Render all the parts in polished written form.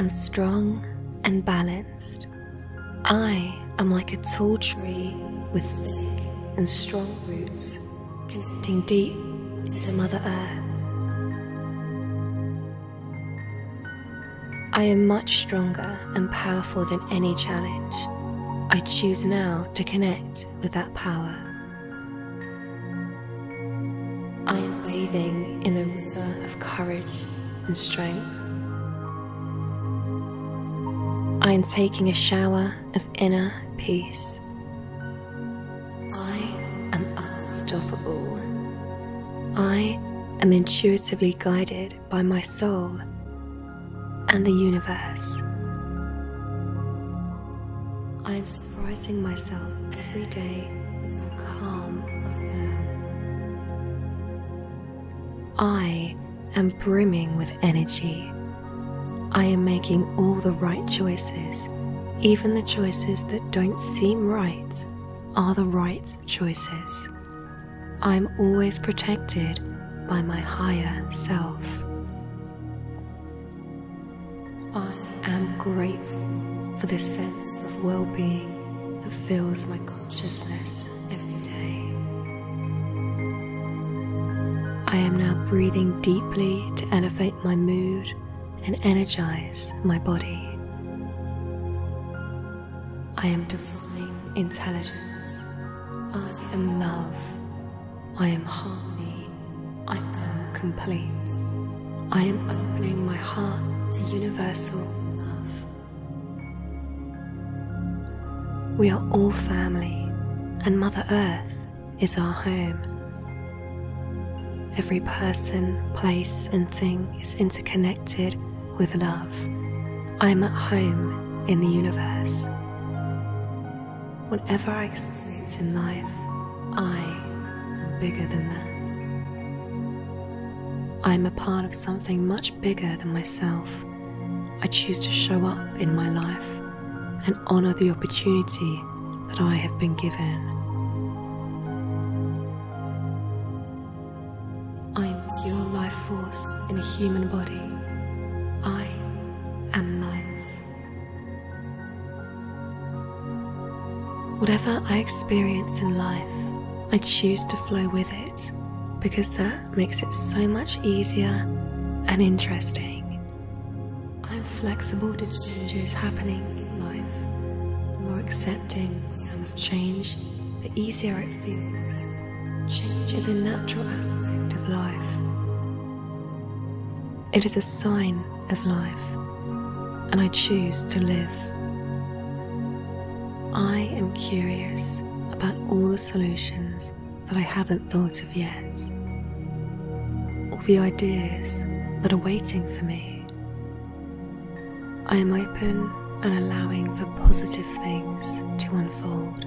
strong and balanced. I am like a tall tree with thick and strong roots connecting deep into Mother Earth. I am much stronger and powerful than any challenge. I choose now to connect with that power. I am bathing in the river of courage and strength. I am taking a shower of inner peace. I am unstoppable. I am intuitively guided by my soul and the universe. I am surprising myself every day with how calm I am. I am brimming with energy. I am making all the right choices. Even the choices that don't seem right are the right choices. I am always protected by my higher self. I am grateful for the sense of well-being that fills my consciousness every day. I am now breathing deeply to elevate my mood and energize my body. I am divine intelligence. I am love. I am harmony. I am complete. I am opening my heart to universal love. We are all family, and Mother Earth is our home. Every person, place, and thing is interconnected with love. I am at home in the universe. Whatever I experience in life, I am bigger than that. I am a part of something much bigger than myself. I choose to show up in my life and honor the opportunity that I have been given. I am pure life force in a human body. I am life. Whatever I experience in life, I choose to flow with it because that makes it so much easier and interesting. I'm flexible to changes happening in life. The more accepting I am of change, the easier it feels. Change is a natural aspect of life. It is a sign of life, and I choose to live. I am curious about all the solutions that I haven't thought of yet, all the ideas that are waiting for me. I am open and allowing for positive things to unfold.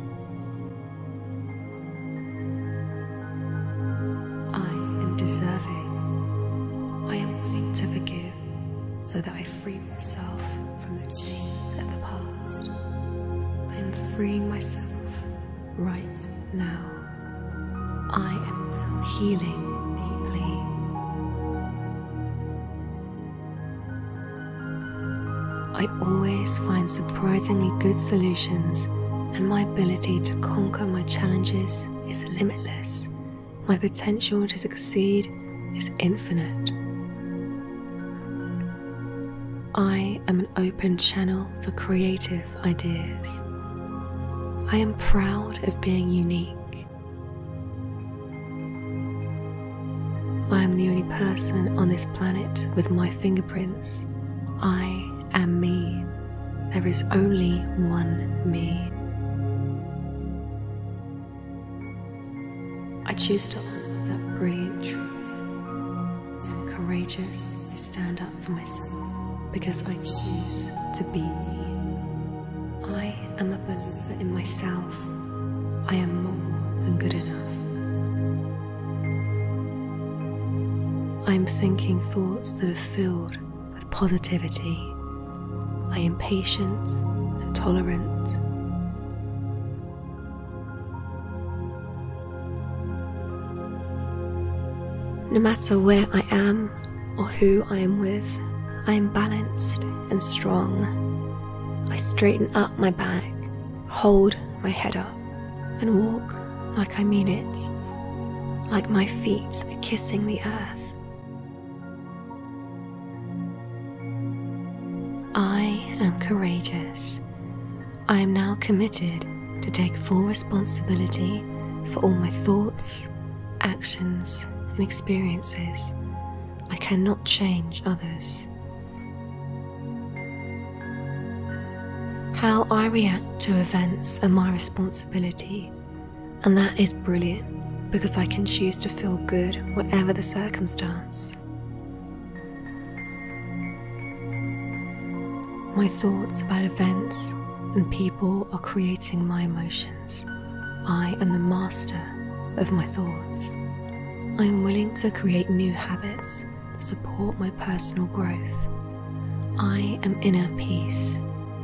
I am deserving. I am willing to forgive so that I free myself from the chains of the past. I am freeing myself right now. I am now healing deeply. I always find surprisingly good solutions, and my ability to conquer my challenges is limitless. My potential to succeed is infinite. I am an open channel for creative ideas. I am proud of being unique. I am the only person on this planet with my fingerprints. I am me. There is only one me. I choose to honor that brilliant truth. I am courageous. I stand up for myself because I choose to be me. I am a believer in myself. I am more than good enough. I am thinking thoughts that are filled with positivity. I am patient and tolerant. No matter where I am or who I am with, I am balanced and strong. I straighten up my back, hold my head up, and walk like I mean it, like my feet are kissing the earth. I am courageous. I am now committed to take full responsibility for all my thoughts, actions, and experiences. I cannot change others. How I react to events are my responsibility, and that is brilliant because I can choose to feel good whatever the circumstance. My thoughts about events and people are creating my emotions. I am the master of my thoughts. I am willing to create new habits that support my personal growth. I am inner peace.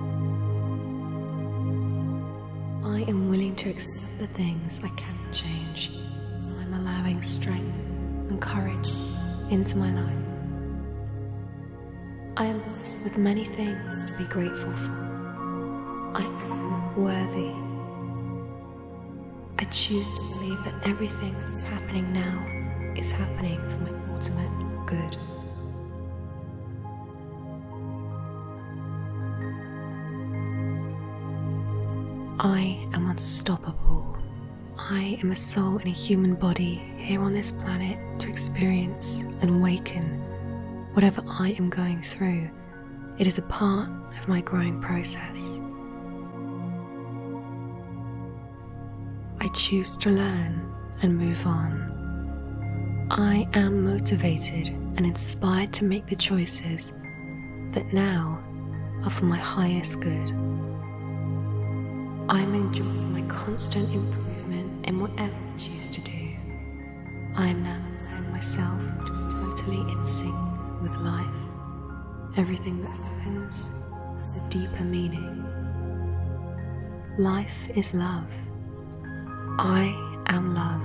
I am willing to accept the things I cannot change. I'm allowing strength and courage into my life. I am blessed with many things to be grateful for. I am worthy. I choose to believe that everything that is happening now is happening for my ultimate good. I am unstoppable. I am a soul in a human body here on this planet to experience and awaken whatever I am going through. It is a part of my growing process. I choose to learn and move on. I am motivated and inspired to make the choices that now are for my highest good. I am enjoying my constant improvement in whatever I choose to do. I am now allowing myself to be totally in sync with life. Everything that happens has a deeper meaning. Life is love. I am love.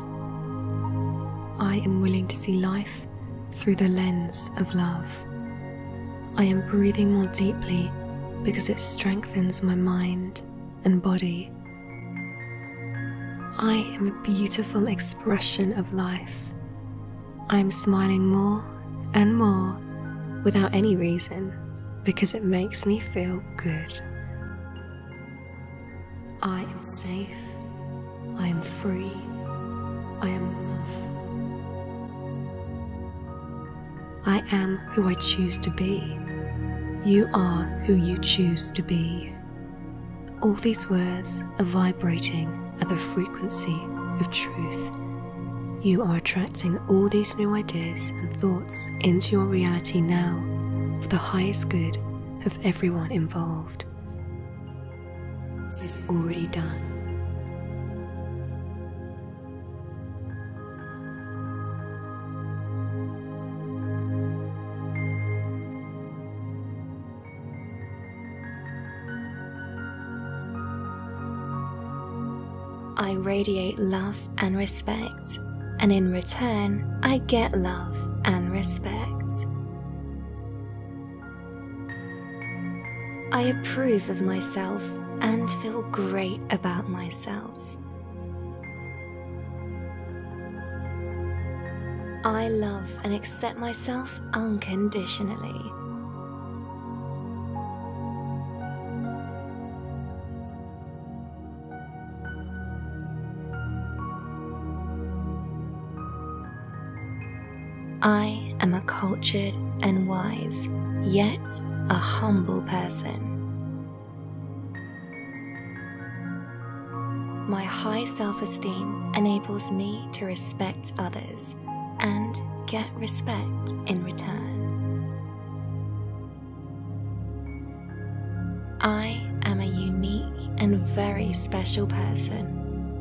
I am willing to see life through the lens of love. I am breathing more deeply because it strengthens my mind and body. I am a beautiful expression of life. I am smiling more and more without any reason because it makes me feel good. I am safe. I am free. I am love. I am who I choose to be. You are who you choose to be. All these words are vibrating at the frequency of truth. You are attracting all these new ideas and thoughts into your reality now for the highest good of everyone involved. It is already done. I radiate love and respect, and in return, I get love and respect. I approve of myself and feel great about myself. I love and accept myself unconditionally. I am a cultured and wise, yet a humble person. My high self-esteem enables me to respect others and get respect in return. I am a unique and very special person.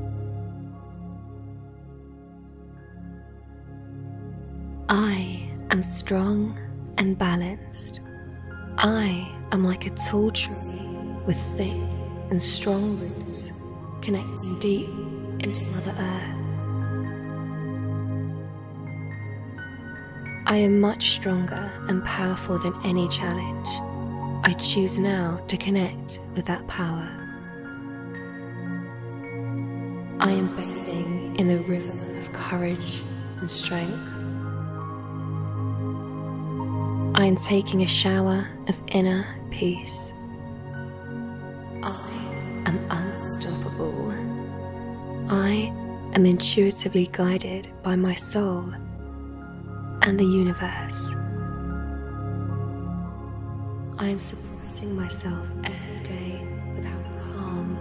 I am strong and balanced. I am like a tall tree with thick and strong roots connecting deep into Mother Earth. I am much stronger and powerful than any challenge. I choose now to connect with that power. I am bathing in the river of courage and strength. I am taking a shower of inner peace. I am unstoppable. I am intuitively guided by my soul and the universe. I am suppressing myself every day with how calm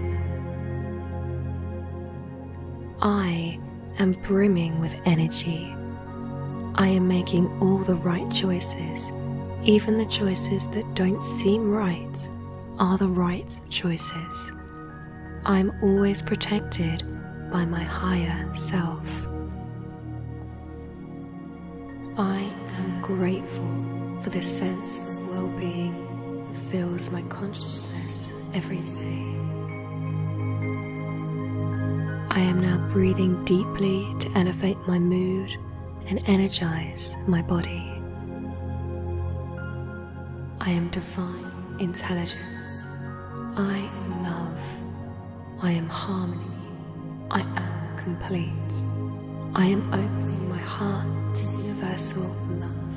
I am. I am brimming with energy. I am making all the right choices. Even the choices that don't seem right are the right choices. I am always protected by my higher self. I am grateful for the sense of well-being that fills my consciousness every day. I am now breathing deeply to elevate my mood and energize my body. I am divine intelligence. I am love. I am harmony. I am complete. I am opening my heart to universal love.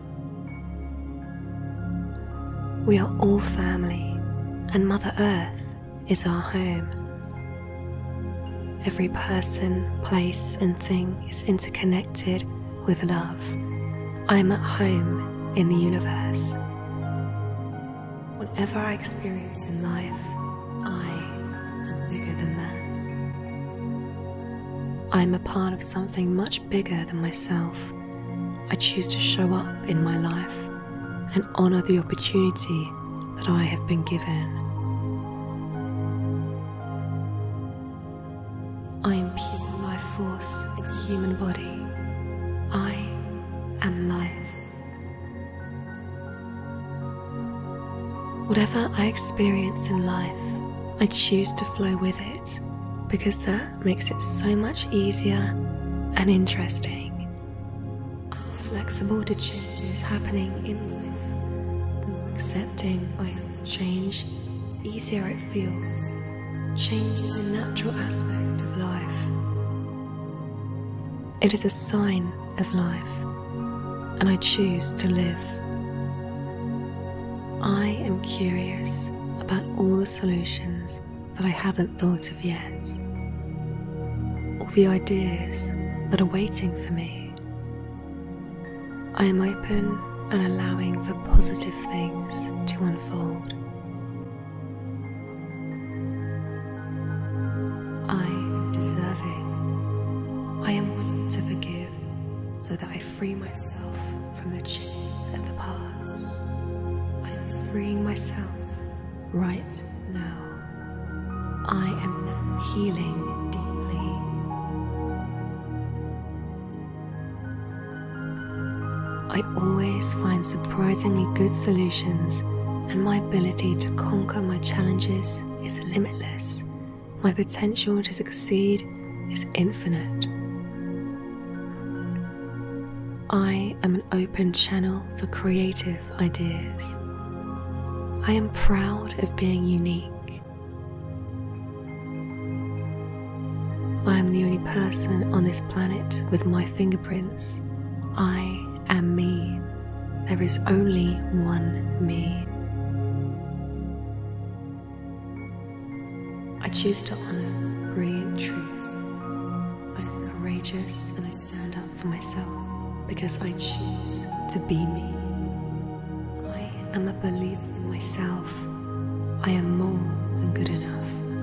We are all family, and Mother Earth is our home. Every person, place, and thing is interconnected with love. I am at home in the universe. Whatever I experience in life, I am bigger than that. I am a part of something much bigger than myself. I choose to show up in my life and honor the opportunity that I have been given. I am pure life force in a human body. I am life. Whatever I experience in life, I choose to flow with it because that makes it so much easier and interesting. I'm flexible to changes happening in life. The more accepting I am of change, the easier it feels. Change is a natural aspect of life. It is a sign of life, and I choose to live. I am curious about all the solutions that I haven't thought of yet, all the ideas that are waiting for me. I am open and allowing for positive things to unfold. I am deserving. I am willing to forgive so that I free myself from the chains of the past. I am freeing myself right now. I am now healing deeply. I always find surprisingly good solutions, and my ability to conquer my challenges is limitless. My potential to succeed is infinite. I am an open channel for creative ideas. I am proud of being unique. I am the only person on this planet with my fingerprints. I am me. There is only one me. I choose to honor brilliant truth. I am courageous and I stand up for myself because I choose to be me. I am a believer in myself. I am more than good enough.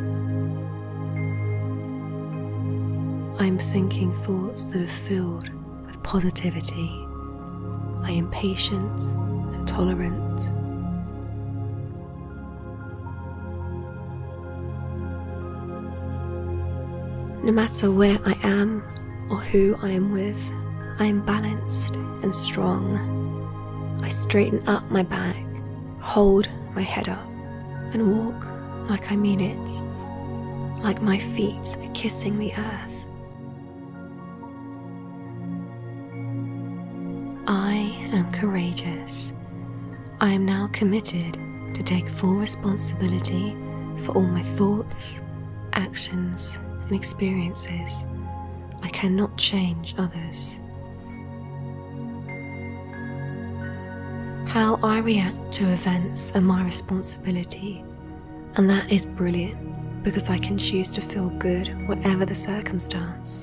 I am thinking thoughts that are filled with positivity. I am patient and tolerant. No matter where I am or who I am with, I am balanced and strong. I straighten up my back, hold my head up, and walk like I mean it, like my feet are kissing the earth. courageous. I am now committed to take full responsibility for all my thoughts, actions, and experiences. I cannot change others. How I react to events are my responsibility, and that is brilliant because I can choose to feel good whatever the circumstance.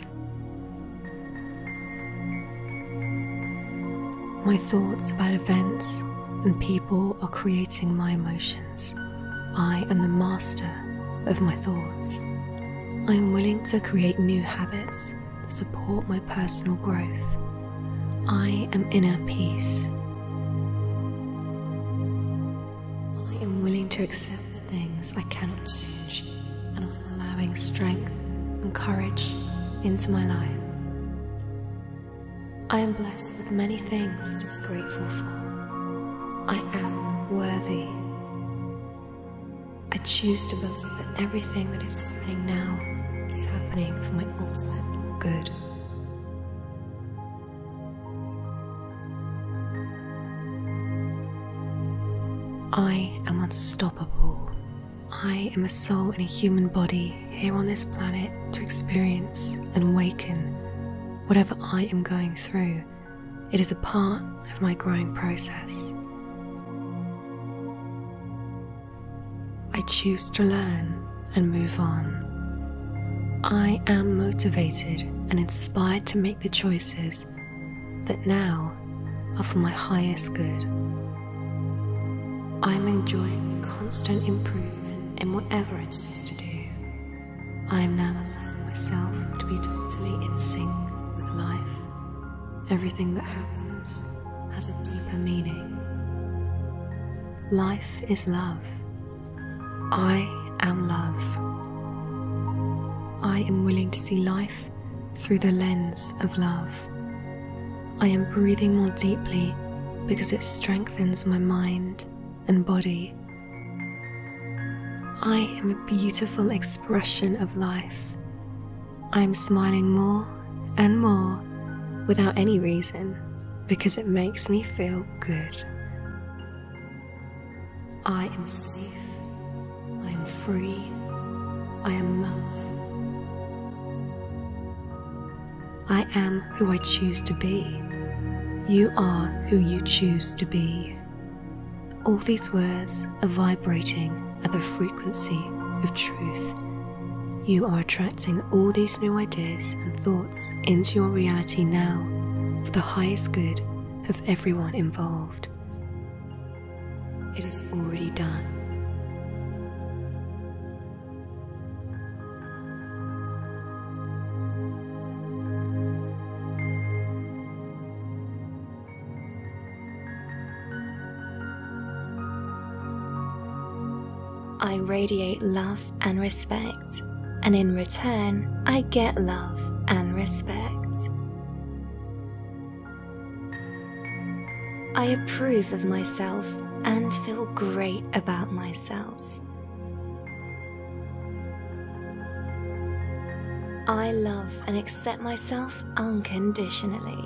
My thoughts about events and people are creating my emotions. I am the master of my thoughts. I am willing to create new habits that support my personal growth. I am inner peace. I am willing to accept the things I cannot change, and I'm allowing strength and courage into my life. I am blessed with many things to be grateful for. I am worthy. I choose to believe that everything that is happening now is happening for my ultimate good. I am unstoppable. I am a soul in a human body here on this planet to experience and awaken whatever I am going through. It is a part of my growing process. I choose to learn and move on. I am motivated and inspired to make the choices that now are for my highest good. I am enjoying constant improvement in whatever I choose to do. I am now allowing myself to be totally in sync with life. Everything that happens has a deeper meaning. Life is love. I am love. I am willing to see life through the lens of love. I am breathing more deeply because it strengthens my mind and body. I am a beautiful expression of life. I am smiling more and more without any reason because it makes me feel good. I am safe. I am free. I am love. I am who I choose to be. You are who you choose to be. All these words are vibrating at the frequency of truth. You are attracting all these new ideas and thoughts into your reality now for the highest good of everyone involved. It is already done. I radiate love and respect, and in return, I get love and respect. I approve of myself and feel great about myself. I love and accept myself unconditionally.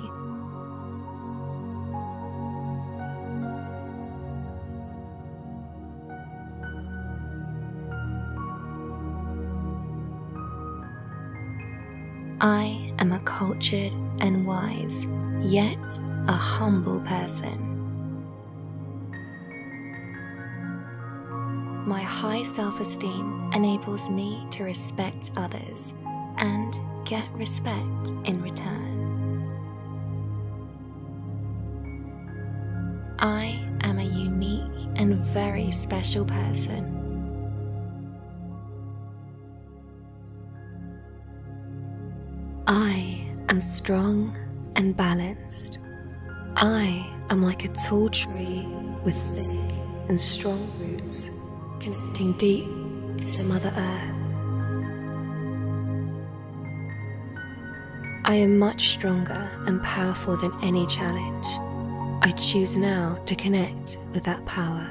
I am a cultured and wise, yet a humble person. My high self-esteem enables me to respect others and get respect in return. I am a unique and very special person. I am strong and balanced. I am like a tall tree with thick and strong roots connecting deep into Mother Earth. I am much stronger and powerful than any challenge. I choose now to connect with that power.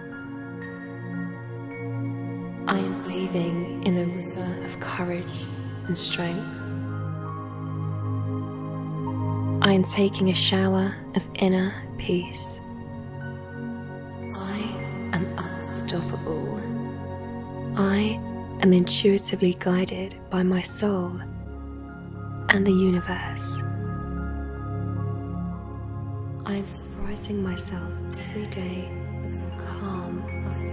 I am bathing in the river of courage and strength. I am taking a shower of inner peace. I am unstoppable. I am intuitively guided by my soul and the universe. I am surprising myself every day with how calm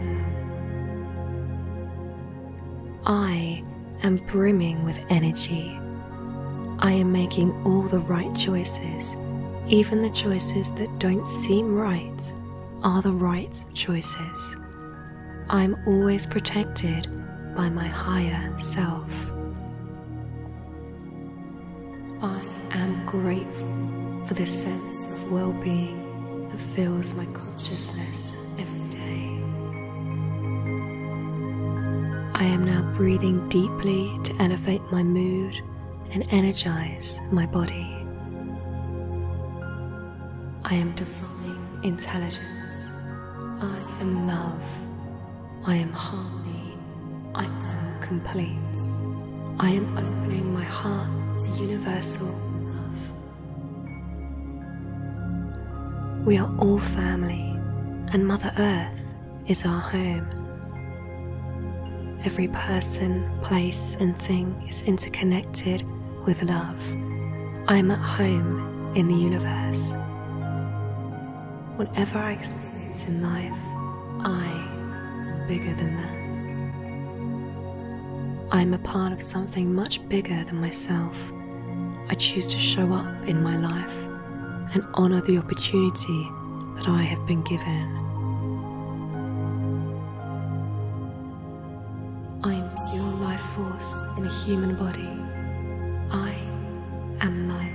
I am. I am brimming with energy. I am making all the right choices. Even the choices that don't seem right are the right choices. I'm always protected by my higher self. I am grateful for the sense of well-being that fills my consciousness every day. I am now breathing deeply to elevate my mood and energize my body. I am divine intelligence. I am love. I am harmony. I am complete. I am opening my heart to universal love. We are all family, and Mother Earth is our home. Every person, place, and thing is interconnected with love. I am at home in the universe. Whatever I experience in life, I am bigger than that. I am a part of something much bigger than myself. I choose to show up in my life and honor the opportunity that I have been given. I am pure life force in a human body. I am life.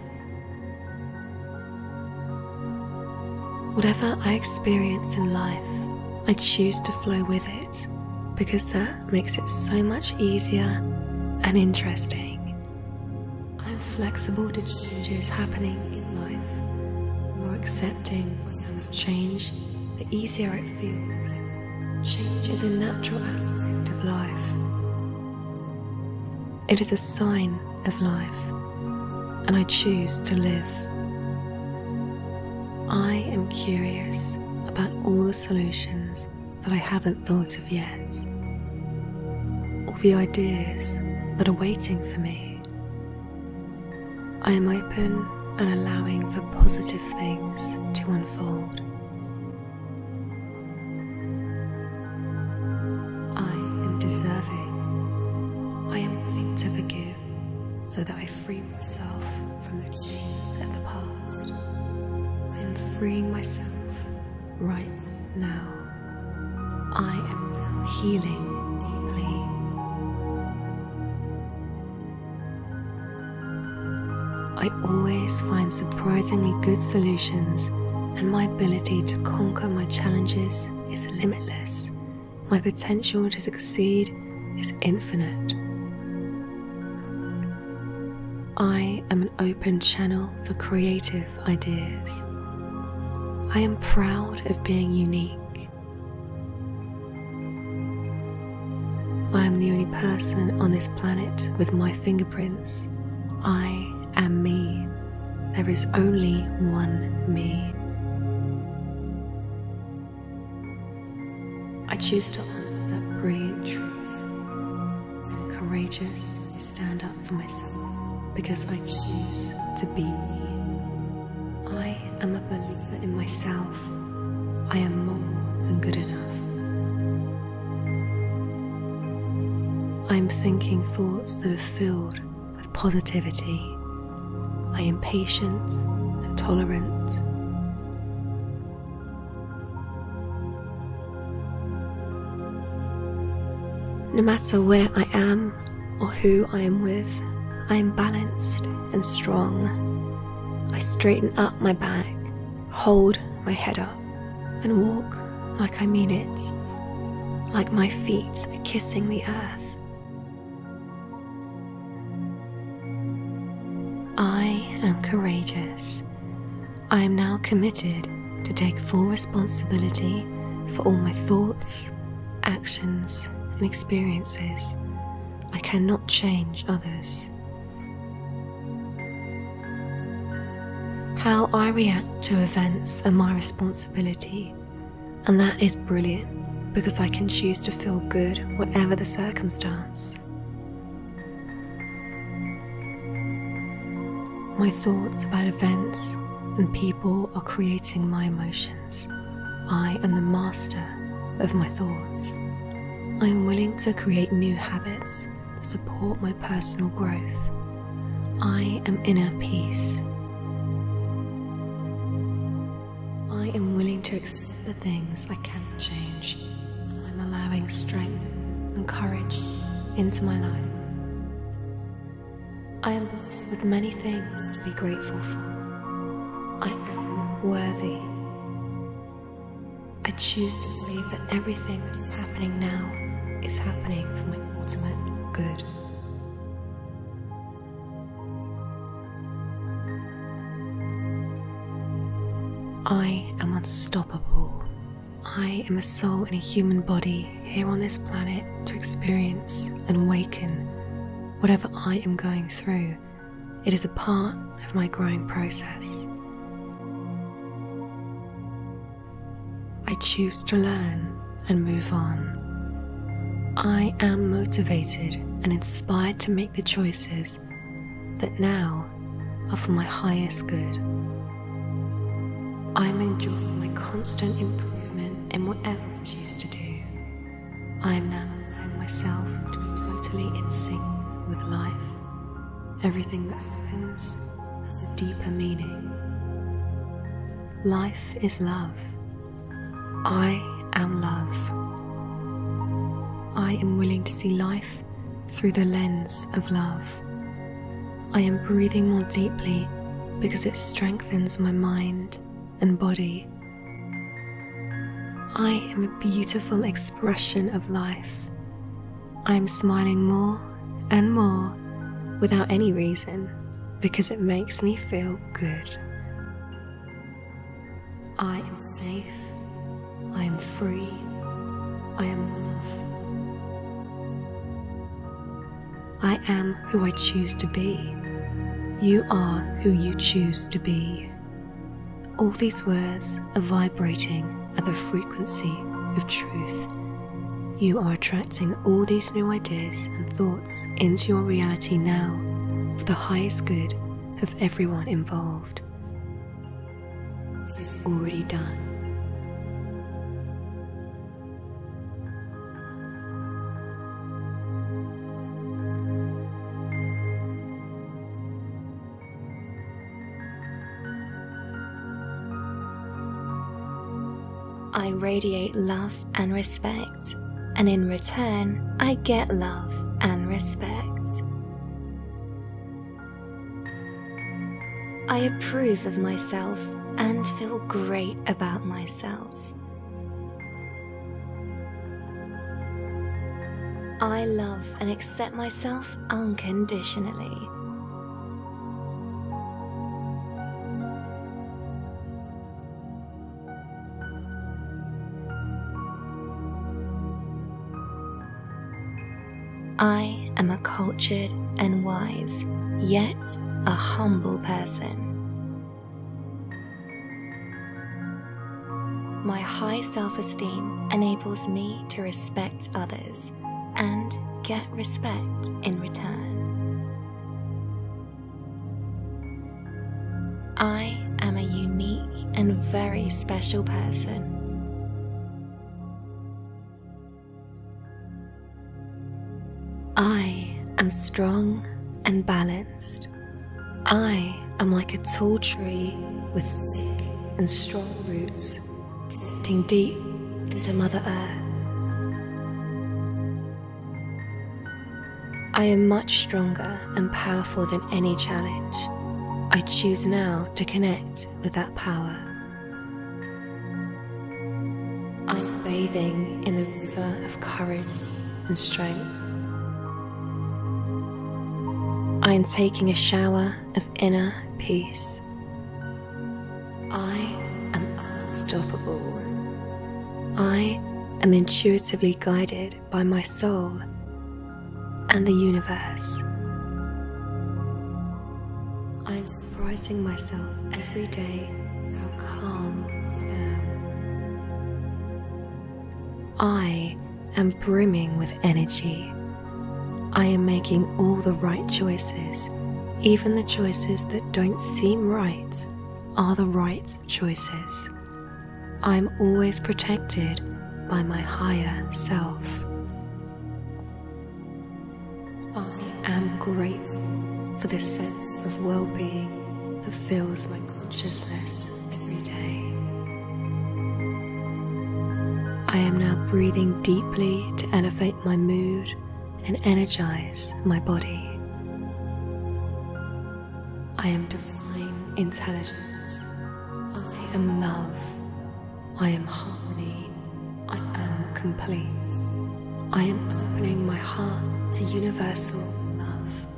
Whatever I experience in life, I choose to flow with it because that makes it so much easier and interesting. I'm flexible to changes happening in life. The more accepting I am of change, the easier it feels. Change is a natural aspect of life. It is a sign of life, and I choose to live. I am curious about all the solutions that I haven't thought of yet, all the ideas that are waiting for me. I am open and allowing for positive things to unfold. I am deserving. I am willing to forgive so that I free myself from the chains of the past. I am freeing myself right now. I am now healing deeply. I always find surprisingly good solutions, and my ability to conquer my challenges is limitless. My potential to succeed is infinite. I am an open channel for creative ideas. I am proud of being unique. I am the only person on this planet with my fingerprints. I am me. There is only one me. I choose to honor that brilliant truth. I'm courageous. I stand up for myself because I choose to be me. I am a believer in myself. I am more than good enough. I am thinking thoughts that are filled with positivity. I am patient and tolerant. No matter where I am or who I am with, I am balanced and strong. I straighten up my back, hold my head up, and walk like I mean it, like my feet are kissing the earth. I am courageous. I am now committed to take full responsibility for all my thoughts, actions, and experiences. I cannot change others. How I react to events are my responsibility, and that is brilliant because I can choose to feel good whatever the circumstance. My thoughts about events and people are creating my emotions. I am the master of my thoughts. I am willing to create new habits that support my personal growth. I am inner peace. I am willing to accept the things I cannot change. I'm allowing strength and courage into my life. I am blessed with many things to be grateful for. I am worthy. I choose to believe that everything that is happening now is happening for my ultimate good. I am unstoppable. I am a soul in a human body here on this planet to experience and awaken whatever I am going through. It is a part of my growing process. I choose to learn and move on. I am motivated and inspired to make the choices that now are for my highest good. I am enjoying my constant improvement in whatever I choose to do. I am now allowing myself to be totally in sync with life. Everything that happens has a deeper meaning. Life is love. I am love. I am willing to see life through the lens of love. I am breathing more deeply because it strengthens my mind and body. I am a beautiful expression of life. I am smiling more and more without any reason because it makes me feel good. I am safe. I am free. I am love. I am who I choose to be. You are who you choose to be. All these words are vibrating at the frequency of truth. You are attracting all these new ideas and thoughts into your reality now for the highest good of everyone involved. It is already done. I radiate love and respect, and in return, I get love and respect. I approve of myself and feel great about myself. I love and accept myself unconditionally. I am a cultured and wise, yet a humble person. My high self-esteem enables me to respect others and get respect in return. I am a unique and very special person. I am strong and balanced. I am like a tall tree with thick and strong roots connecting deep into Mother Earth. I am much stronger and powerful than any challenge. I choose now to connect with that power. I am bathing in the river of courage and strength. I am taking a shower of inner peace. I am unstoppable. I am intuitively guided by my soul and the universe. I am surprised surprising myself every day how calm I am brimming with energy. I am making all the right choices. Even the choices that don't seem right are the right choices. I'm always protected by my higher self. I am grateful for the sense of well-being that fills my consciousness every day. I am now breathing deeply to elevate my mood and energize my body. I am divine intelligence. I am love. I am harmony. I am complete. I am opening my heart to universal love.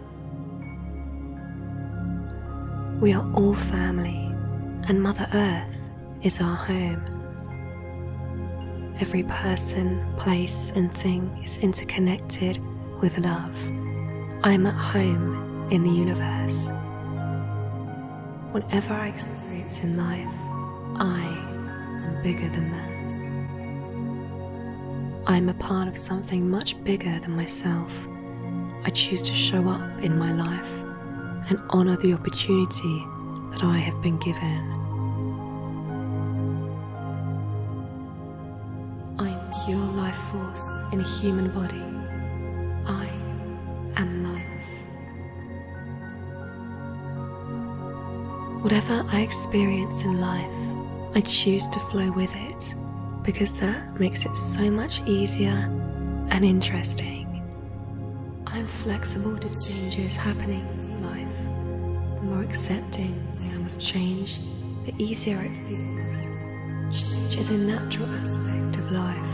We are all family, and Mother Earth is our home. Every person, place, and thing is interconnected with love. I am at home in the universe. Whatever I experience in life, I am bigger than that. I am a part of something much bigger than myself. I choose to show up in my life and honor the opportunity that I have been given. I am pure life force in a human body. I am life. Whatever I experience in life, I choose to flow with it because that makes it so much easier and interesting. I'm flexible to changes happening in life. The more accepting I am of change, the easier it feels. Change is a natural aspect of life.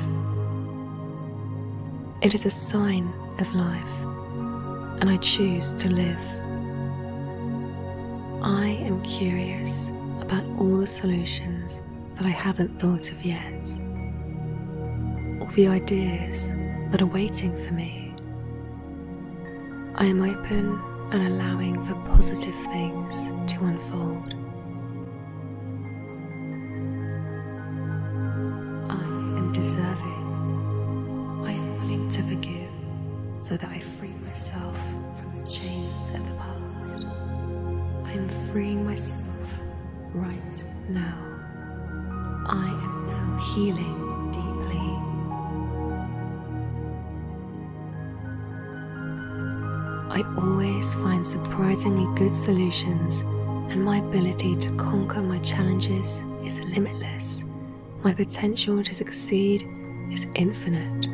It is a sign of life, and I choose to live. I am curious about all the solutions that I haven't thought of yet, all the ideas that are waiting for me. I am open and allowing for positive things to unfold. I am deserving. I am willing to forgive so that I free myself from the chains of the past. I am freeing myself right now. I am now healing deeply. I always find surprisingly good solutions, and my ability to conquer my challenges is limitless. My potential to succeed is infinite.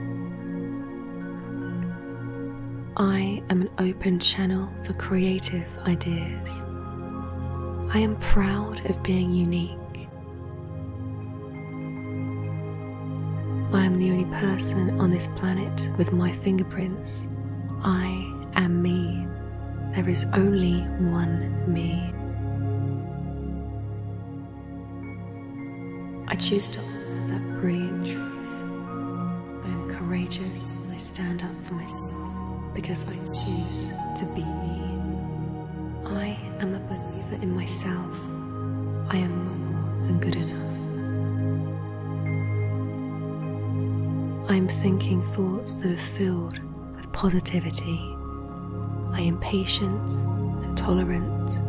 I am an open channel for creative ideas. I am proud of being unique. I am the only person on this planet with my fingerprints. I am me. There is only one me. I choose to honor that brilliant truth. I am courageous and I stand up for myself because I choose to be me. I am a believer in myself. I am more than good enough. I am thinking thoughts that are filled with positivity. I am patient and tolerant.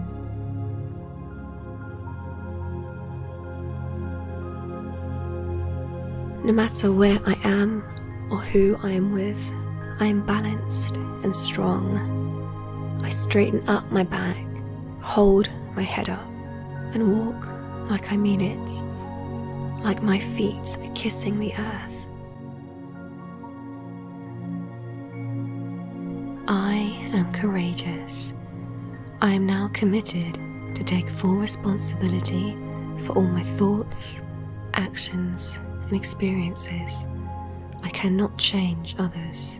No matter where I am or who I am with, I am balanced and strong. I straighten up my back, hold my head up, and walk like I mean it, like my feet are kissing the earth. I am courageous. I am now committed to take full responsibility for all my thoughts, actions, and experiences. I cannot change others.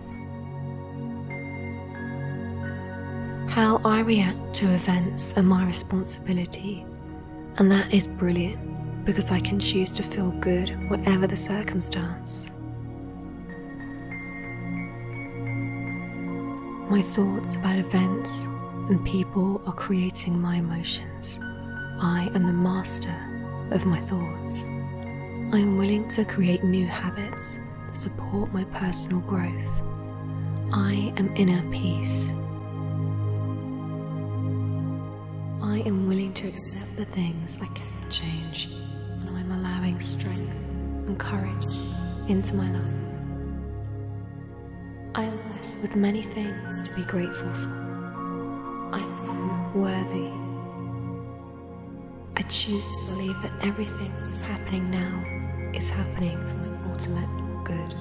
How I react to events are my responsibility, and that is brilliant because I can choose to feel good whatever the circumstance. My thoughts about events, and people are creating my emotions. I am the master of my thoughts. I am willing to create new habits that support my personal growth. I am inner peace. I am willing to accept the things I cannot change, and I am allowing strength and courage into my life. I am blessed with many things to be grateful for. I am worthy. I choose to believe that everything that is happening now is happening for my ultimate good.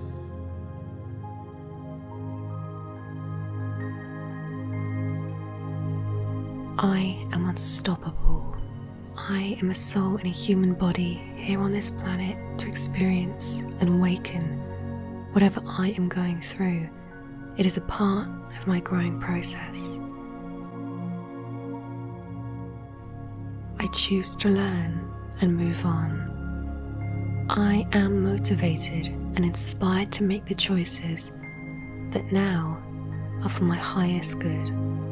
I am unstoppable. I am a soul in a human body here on this planet to experience and awaken whatever I am going through. It is a part of my growing process. I choose to learn and move on. I am motivated and inspired to make the choices that now are for my highest good.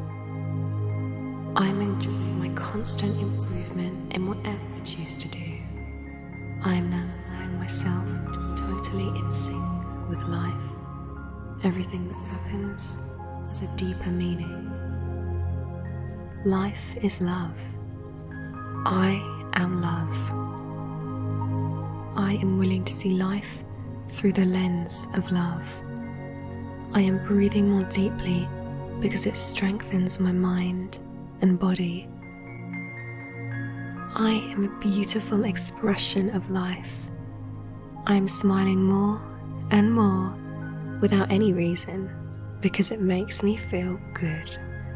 I am enjoying my constant improvement in whatever I choose to do. I am now allowing myself to be totally in sync with life. Everything that happens has a deeper meaning. Life is love. I am love. I am willing to see life through the lens of love. I am breathing more deeply because it strengthens my mind and body. I am a beautiful expression of life. I am smiling more and more without any reason because it makes me feel good.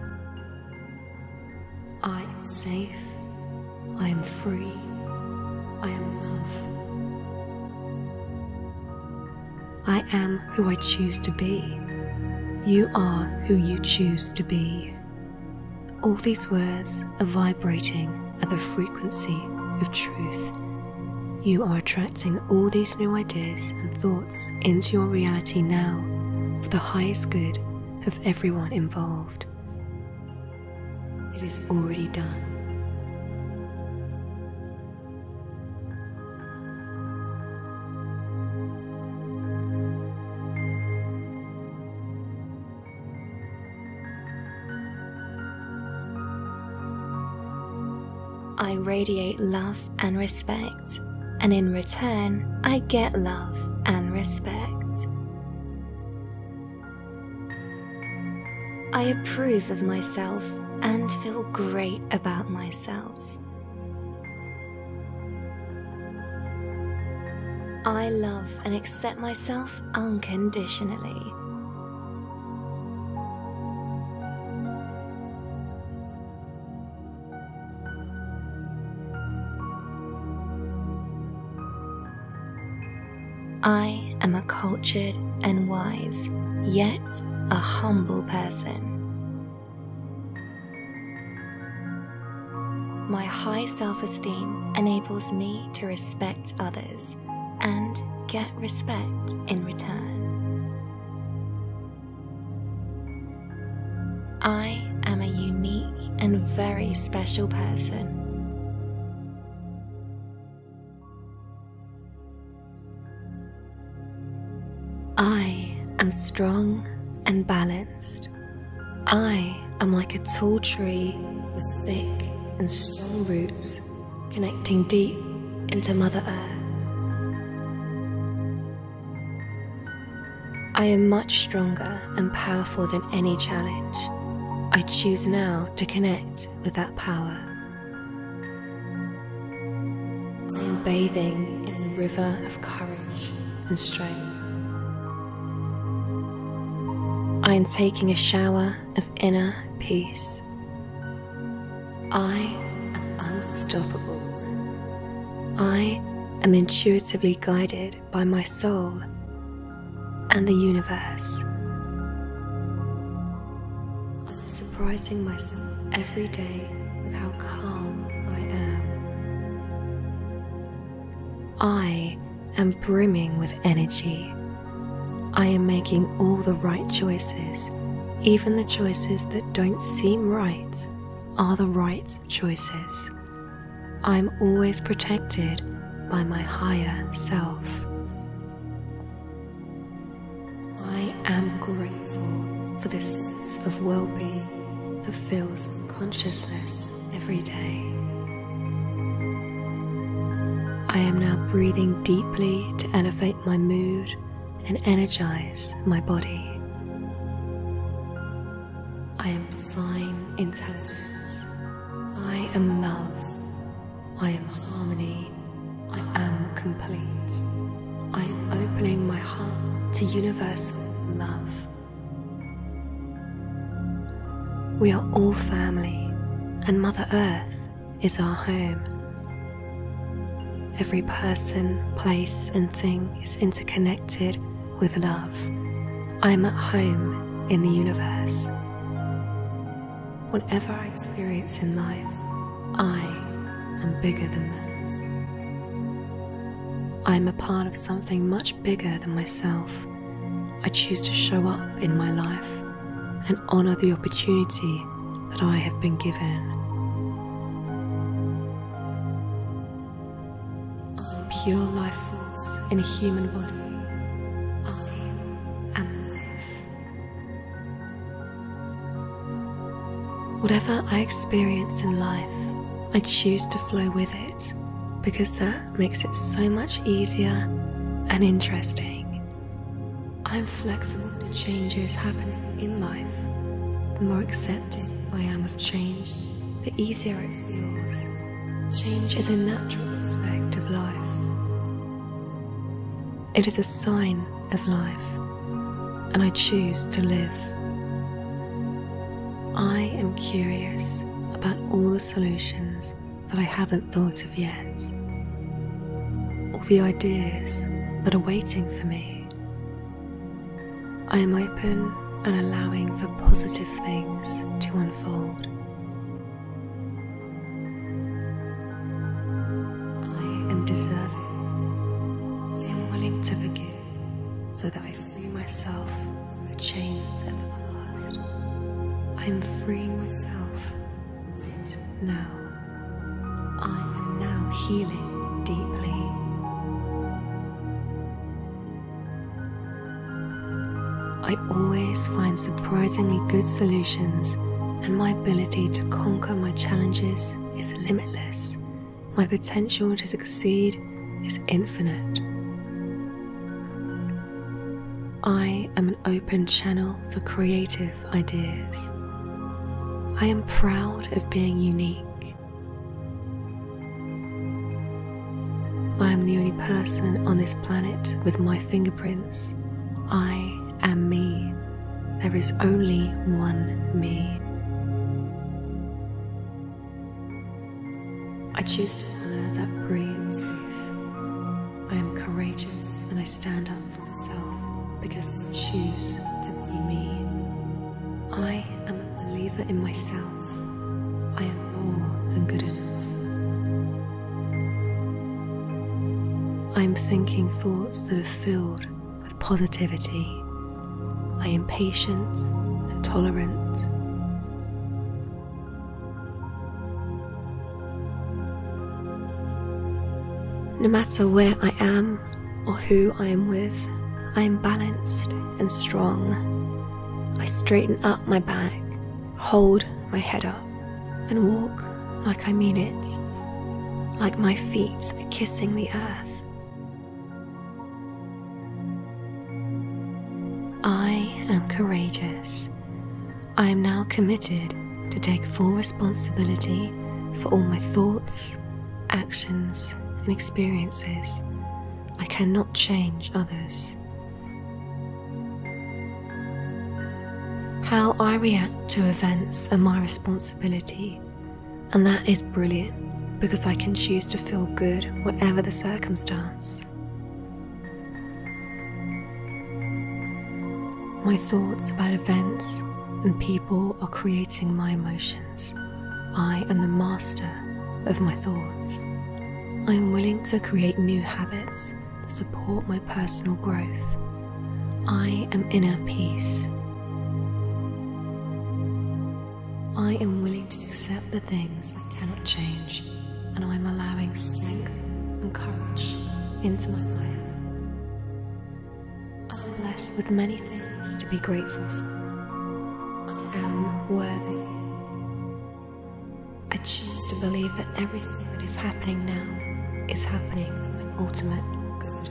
I am safe. I am free. I am love. I am who I choose to be. You are who you choose to be. All these words are vibrating at the frequency of truth. You are attracting all these new ideas and thoughts into your reality now for the highest good of everyone involved. It is already done. I radiate love and respect, and in return, I get love and respect. I approve of myself and feel great about myself. I love and accept myself unconditionally. I am a cultured and wise, yet a humble person. My high self-esteem enables me to respect others and get respect in return. I am a unique and very special person. I am strong and balanced. I am like a tall tree with thick and strong roots connecting deep into Mother Earth. I am much stronger and powerful than any challenge. I choose now to connect with that power. I am bathing in a river of courage and strength. I am taking a shower of inner peace. I am unstoppable. I am intuitively guided by my soul and the universe. I am surprising myself every day with how calm I am. I am brimming with energy. I am making all the right choices. Even the choices that don't seem right are the right choices. I'm always protected by my higher self. I am grateful for this sense of well-being that fills consciousness every day. I am now breathing deeply to elevate my mood and energize my body. I am divine intelligence. I am love. I am harmony. I am complete. I am opening my heart to universal love. We are all family, and Mother Earth is our home. Every person, place, and thing is interconnected with love. I am at home in the universe. Whatever I experience in life, I am bigger than that. I am a part of something much bigger than myself. I choose to show up in my life and honor the opportunity that I have been given. I am pure life force in a human body. I am life. Whatever I experience in life, I choose to flow with it because that makes it so much easier and interesting. I'm flexible to changes happening in life. The more accepting I am of change, the easier it feels. Change is a natural aspect of life. It is a sign of life, and I choose to live. I am curious about all the solutions that I haven't thought of yet, all the ideas that are waiting for me. I am open and allowing for positive things to unfold. I am deserving. I am willing to forgive so that I free myself from the chains of the past. I am freeing myself right now. I am now healing deeply. I always find surprisingly good solutions, and my ability to conquer my challenges is limitless. My potential to succeed is infinite. I am an open channel for creative ideas. I am proud of being unique. I am the only person on this planet with my fingerprints. I am me. There is only one me. I choose to honor that brilliant truth. I am courageous and I stand up for myself because I choose to be me. I am a believer in myself. I am more than good enough. I am thinking thoughts that are filled with positivity. I am patient and tolerant. No matter where I am or who I am with, I am balanced and strong. I straighten up my back, hold my head up, and walk like I mean it, like my feet are kissing the earth. I am courageous. I am now committed to take full responsibility for all my thoughts, actions, and experiences. I cannot change others. How I react to events are my responsibility, and that is brilliant because I can choose to feel good whatever the circumstance. My thoughts about events and people are creating my emotions. I am the master of my thoughts. I am willing to create new habits that support my personal growth. I am inner peace. I am willing to accept the things I cannot change, and I am allowing strength and courage into my life. I am blessed with many things to be grateful for. I am worthy. I choose to believe that everything that is happening now is happening for my ultimate good.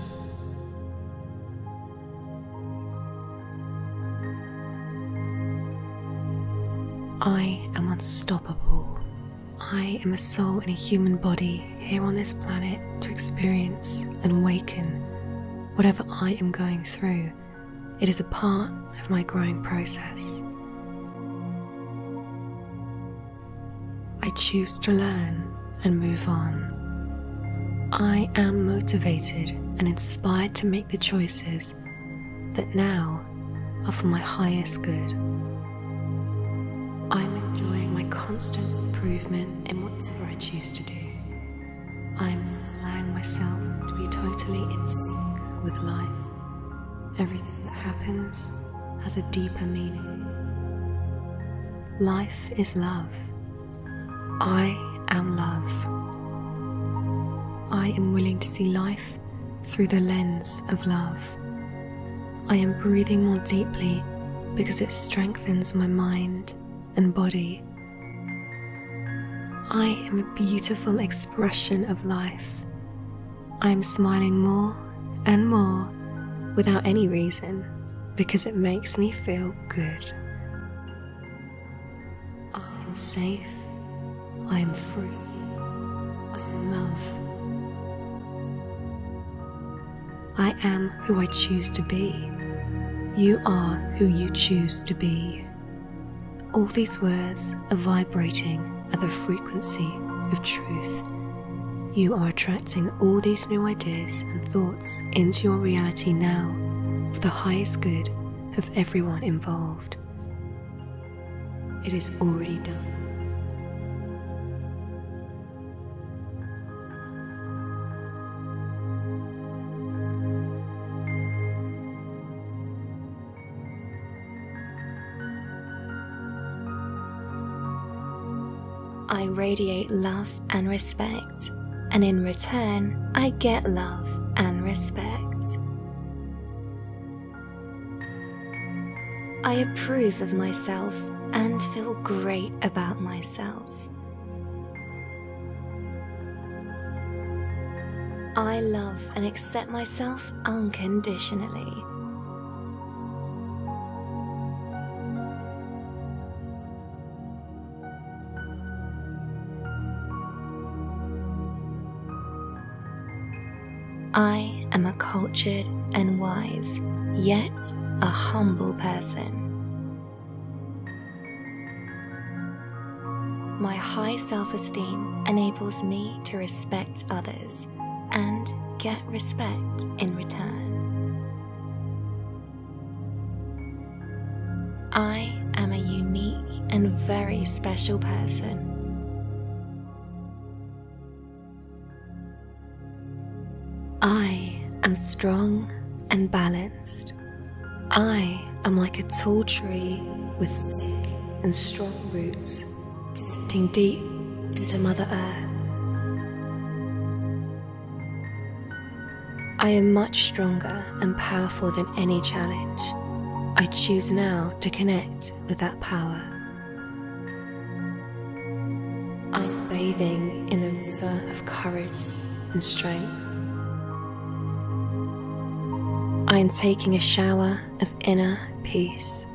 I am unstoppable. I am a soul in a human body here on this planet to experience and awaken whatever I am going through. It is a part of my growing process. I choose to learn and move on. I am motivated and inspired to make the choices that now are for my highest good. I'm enjoying my constant improvement in whatever I choose to do. I'm allowing myself to be totally in sync with life. Everything that happens has a deeper meaning. Life is love. I am love. I am willing to see life through the lens of love. I am breathing more deeply because it strengthens my mind and body. I am a beautiful expression of life. I am smiling more and more without any reason because it makes me feel good. I am safe. I am free. I am love. I am who I choose to be. You are who you choose to be. All these words are vibrating at the frequency of truth. You are attracting all these new ideas and thoughts into your reality now for the highest good of everyone involved. It is already done. I radiate love and respect, and in return, I get love and respect. I approve of myself and feel great about myself. I love and accept myself unconditionally. I am a cultured and wise, yet a humble person. My high self-esteem enables me to respect others and get respect in return. I am a unique and very special person. I am strong and balanced. I am like a tall tree with thick and strong roots, connecting deep into Mother Earth. I am much stronger and powerful than any challenge. I choose now to connect with that power. I'm bathing in the river of courage and strength. I am taking a shower of inner peace.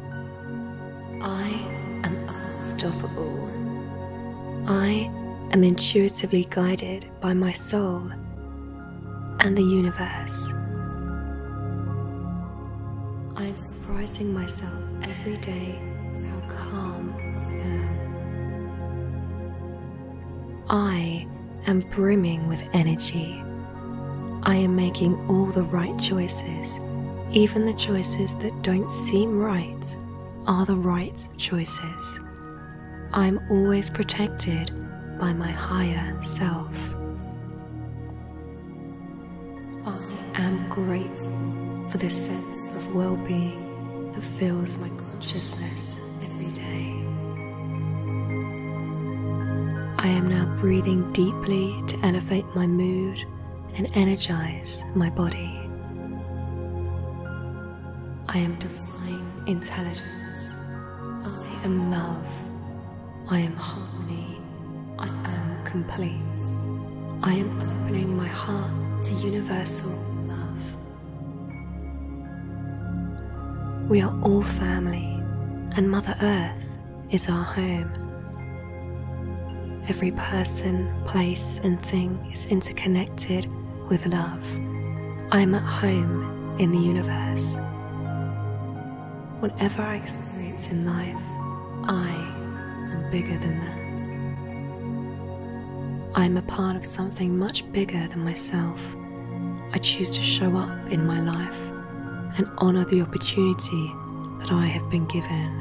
I am unstoppable. I am intuitively guided by my soul and the universe. I am surprising myself every day with how calm I am. I am brimming with energy. I am making all the right choices. Even the choices that don't seem right are the right choices. I am always protected by my higher self. I am grateful for the sense of well-being that fills my consciousness every day. I am now breathing deeply to elevate my mood and energize my body. I am divine intelligence. I am love. I am harmony. I am complete. I am opening my heart to universal love. We are all family, and Mother Earth is our home. Every person, place, and thing is interconnected with love. I am at home in the universe. Whatever I experience in life, I am bigger than that. I am a part of something much bigger than myself. I choose to show up in my life and honor the opportunity that I have been given.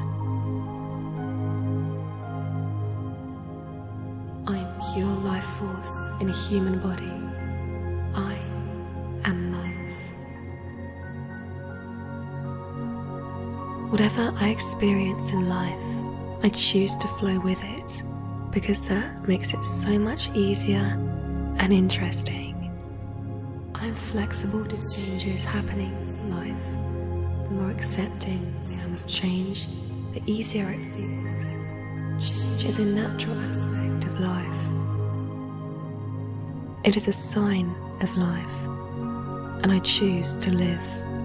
I am pure life force in a human body. I am life. Whatever I experience in life, I choose to flow with it because that makes it so much easier and interesting. I'm flexible to changes happening in life. The more accepting I am of change, the easier it feels. Change is a natural aspect of life. It is a sign of life, and I choose to live.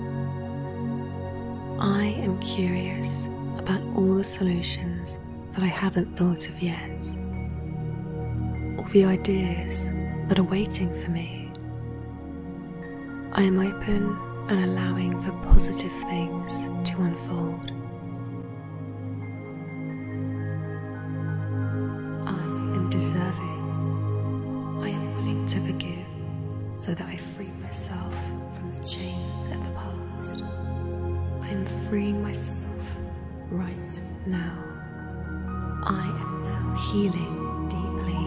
I am curious about all the solutions that I haven't thought of yet, all the ideas that are waiting for me. I am open and allowing for positive things to unfold. I am deserving. I am willing to forgive so that I free myself from the chains of the past. I am freeing myself right now. I am now healing deeply.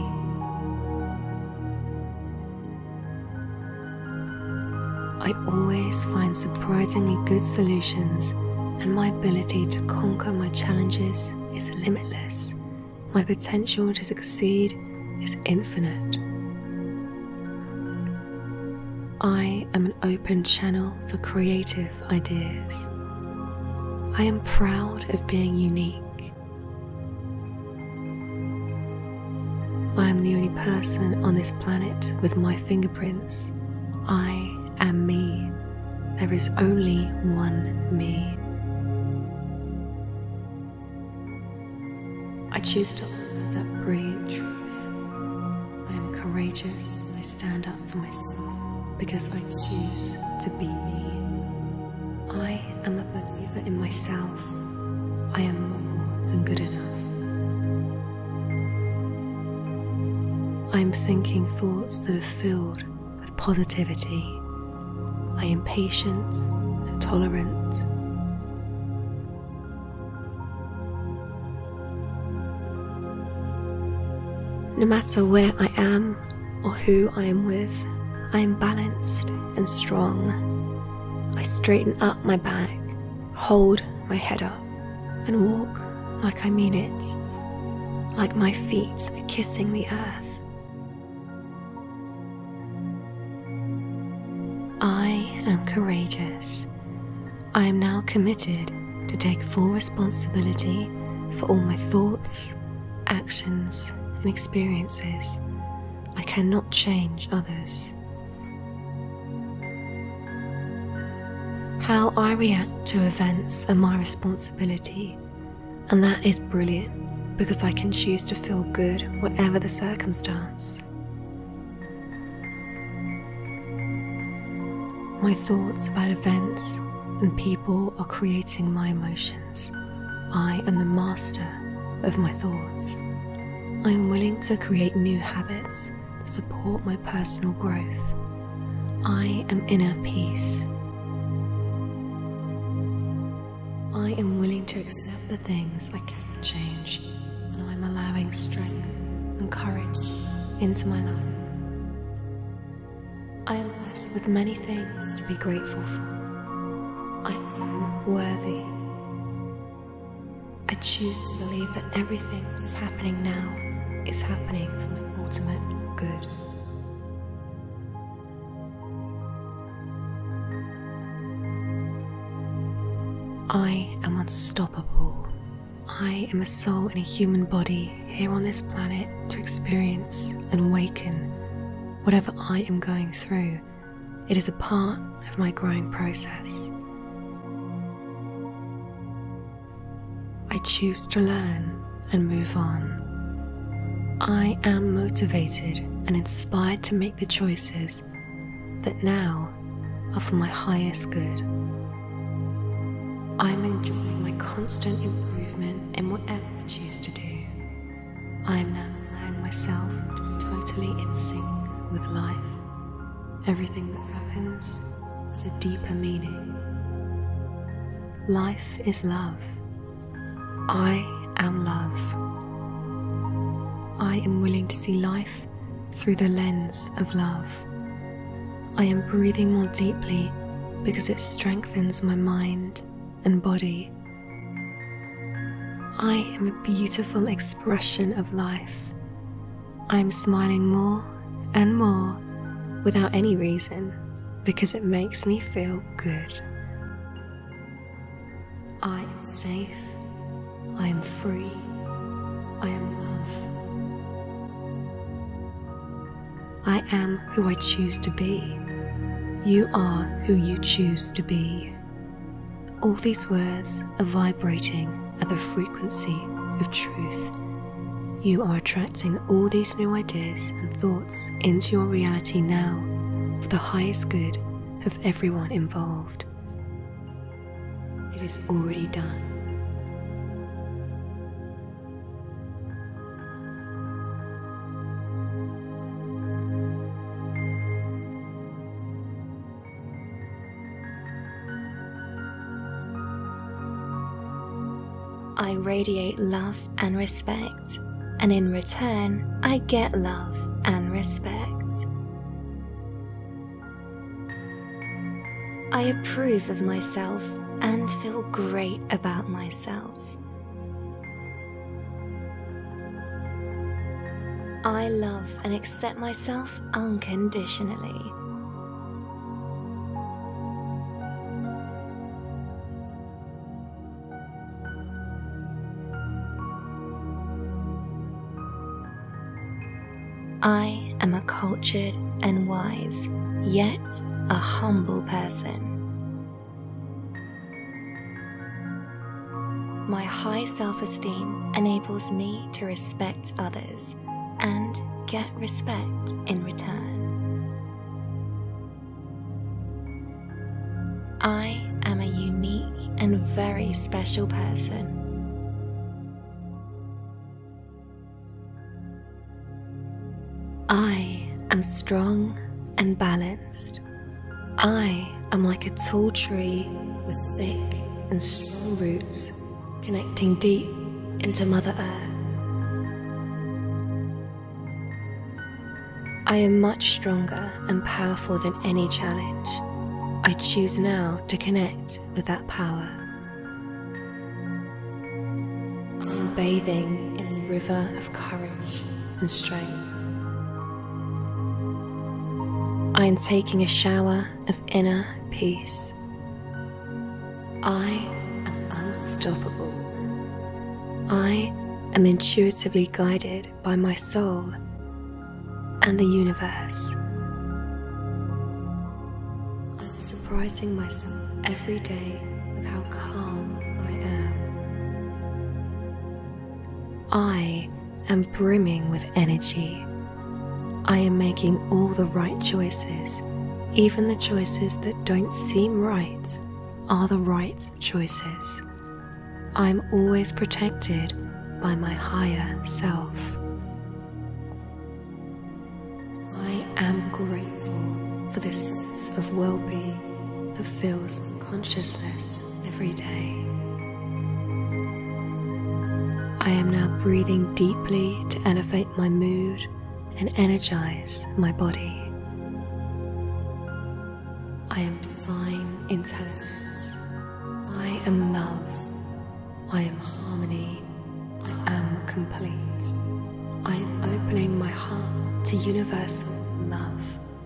I always find surprisingly good solutions, and my ability to conquer my challenges is limitless. My potential to succeed is infinite. I am an open channel for creative ideas. I am proud of being unique. I am the only person on this planet with my fingerprints. I am me. There is only one me. I choose to honor that brilliant truth. I am courageous and I stand up for myself because I choose to be me. I am a believer in myself. I am more than good enough. I am thinking thoughts that are filled with positivity. I am patient and tolerant. No matter where I am or who I am with, I am balanced and strong. I straighten up my back, hold my head up, and walk like I mean it, like my feet are kissing the earth. I am courageous. I am now committed to take full responsibility for all my thoughts, actions, and experiences. I cannot change others. How I react to events are my responsibility, and that is brilliant because I can choose to feel good whatever the circumstance. My thoughts about events and people are creating my emotions. I am the master of my thoughts. I am willing to create new habits that support my personal growth. I am inner peace. I am willing to accept the things I cannot change, and I'm allowing strength and courage into my life. I am blessed with many things to be grateful for. I am worthy. I choose to believe that everything that is happening now is happening for my ultimate good. I am unstoppable. I am a soul in a human body here on this planet to experience and awaken whatever I am going through. It is a part of my growing process. I choose to learn and move on. I am motivated and inspired to make the choices that now are for my highest good. I am enjoying my constant improvement in whatever I choose to do. I am now allowing myself to be totally in sync with life. Everything that happens has a deeper meaning. Life is love. I am love. I am willing to see life through the lens of love. I am breathing more deeply because it strengthens my mind and body. I am a beautiful expression of life. I am smiling more and more without any reason because it makes me feel good. I am safe. I am free. I am love. I am who I choose to be. You are who you choose to be. All these words are vibrating at the frequency of truth. You are attracting all these new ideas and thoughts into your reality now for the highest good of everyone involved. It is already done. I radiate love and respect, and in return, I get love and respect. I approve of myself and feel great about myself. I love and accept myself unconditionally. I am a cultured and wise, yet a humble person. My high self-esteem enables me to respect others and get respect in return. I am a unique and very special person. I am strong and balanced. I am like a tall tree with thick and strong roots connecting deep into Mother Earth. I am much stronger and powerful than any challenge. I choose now to connect with that power. I am bathing in a river of courage and strength. I am taking a shower of inner peace. I am unstoppable. I am intuitively guided by my soul and the universe. I'm surprising myself every day with how calm I am. I am brimming with energy. I am making all the right choices. Even the choices that don't seem right are the right choices. I'm always protected by my higher self. I am grateful for this sense of well-being that fills my consciousness every day. I am now breathing deeply to elevate my mood and energize my body. I am divine intelligence. I am love. I am harmony. I am complete. I am to universal love.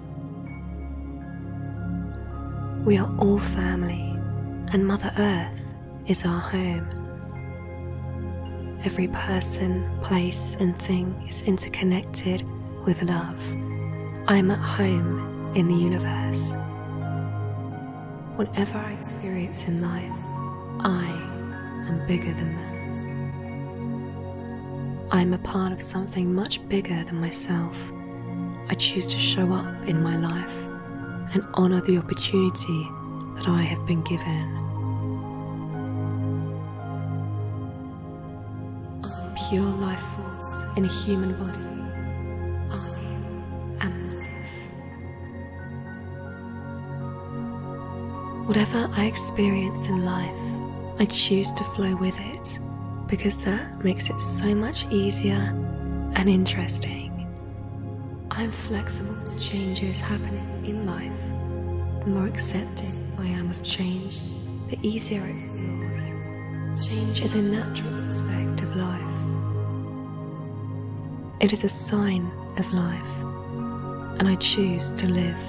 We are all family, and Mother Earth is our home. Every person, place, and thing is interconnected with love. I am at home in the universe. Whatever I experience in life, I am bigger than that. I am a part of something much bigger than myself. I choose to show up in my life and honor the opportunity that I have been given. I am pure life force in a human body. I am life. Whatever I experience in life, I choose to flow with it, because that makes it so much easier and interesting. I'm flexible to changes happening in life. The more accepting I am of change, the easier it feels. Change is a natural aspect of life. It is a sign of life, and I choose to live.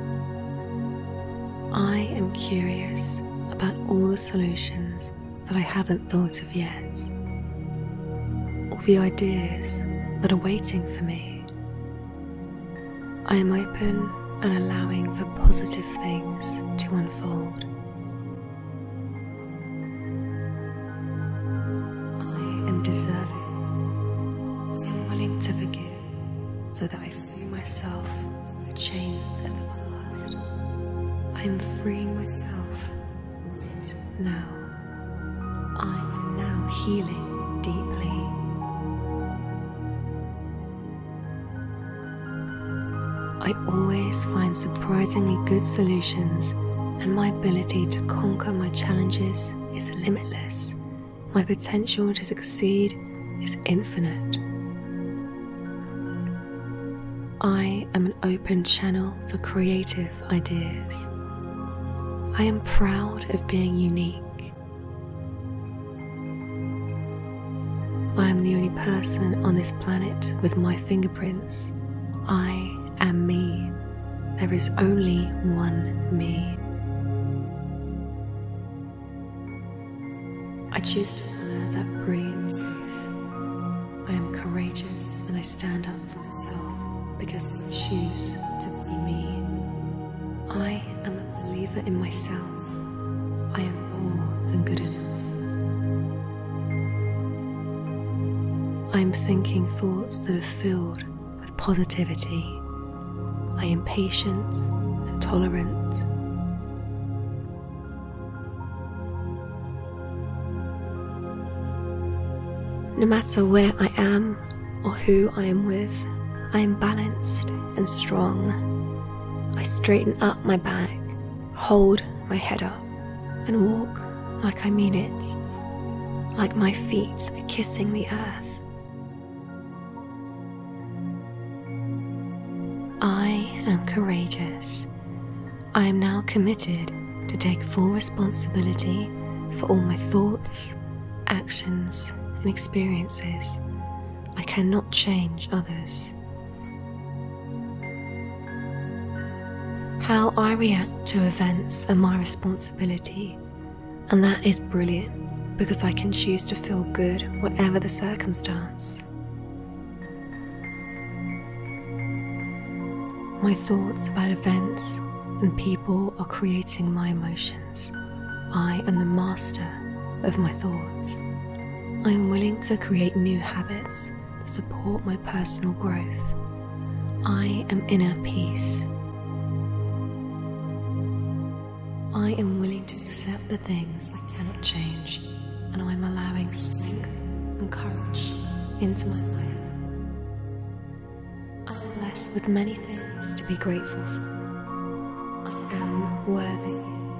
I am curious about all the solutions that I haven't thought of yet, all the ideas that are waiting for me. I am open and allowing for positive things to unfold. I am deserving. I am willing to forgive so that I free myself from the chains of the past. I am freeing myself right now. I am now healing deeply. I always find surprisingly good solutions, and my ability to conquer my challenges is limitless. My potential to succeed is infinite. I am an open channel for creative ideas. I am proud of being unique. I am the only person on this planet with my fingerprints. I am me. There is only one me. I choose to honor that brilliant truth. I am courageous and I stand up for myself because I choose to be me. I am a believer in myself. I am more than good enough. I am thinking thoughts that are filled with positivity. I am patient and tolerant. No matter where I am or who I am with, I am balanced and strong. I straighten up my back, hold my head up, and walk like I mean it, like my feet are kissing the earth. I am courageous. I am now committed to take full responsibility for all my thoughts, actions, and experiences. I cannot change others. How I react to events are my responsibility, and that is brilliant because I can choose to feel good whatever the circumstance. My thoughts about events and people are creating my emotions. I am the master of my thoughts. I am willing to create new habits that support my personal growth. I am inner peace. I am willing to accept the things I cannot change, and I am allowing strength and courage into my life. I am blessed with many things to be grateful for. I am worthy.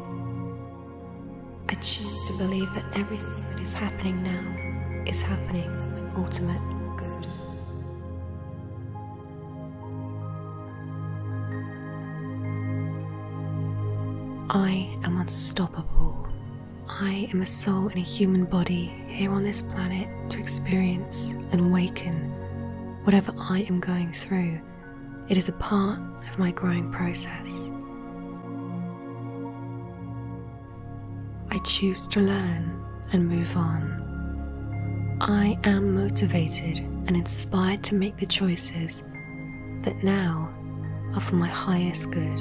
I choose to believe that everything that is happening now is happening for my ultimate good. I am unstoppable. I am a soul in a human body here on this planet to experience and awaken whatever I am going through It is a part of my growing process. I choose to learn and move on. I am motivated and inspired to make the choices that now are for my highest good.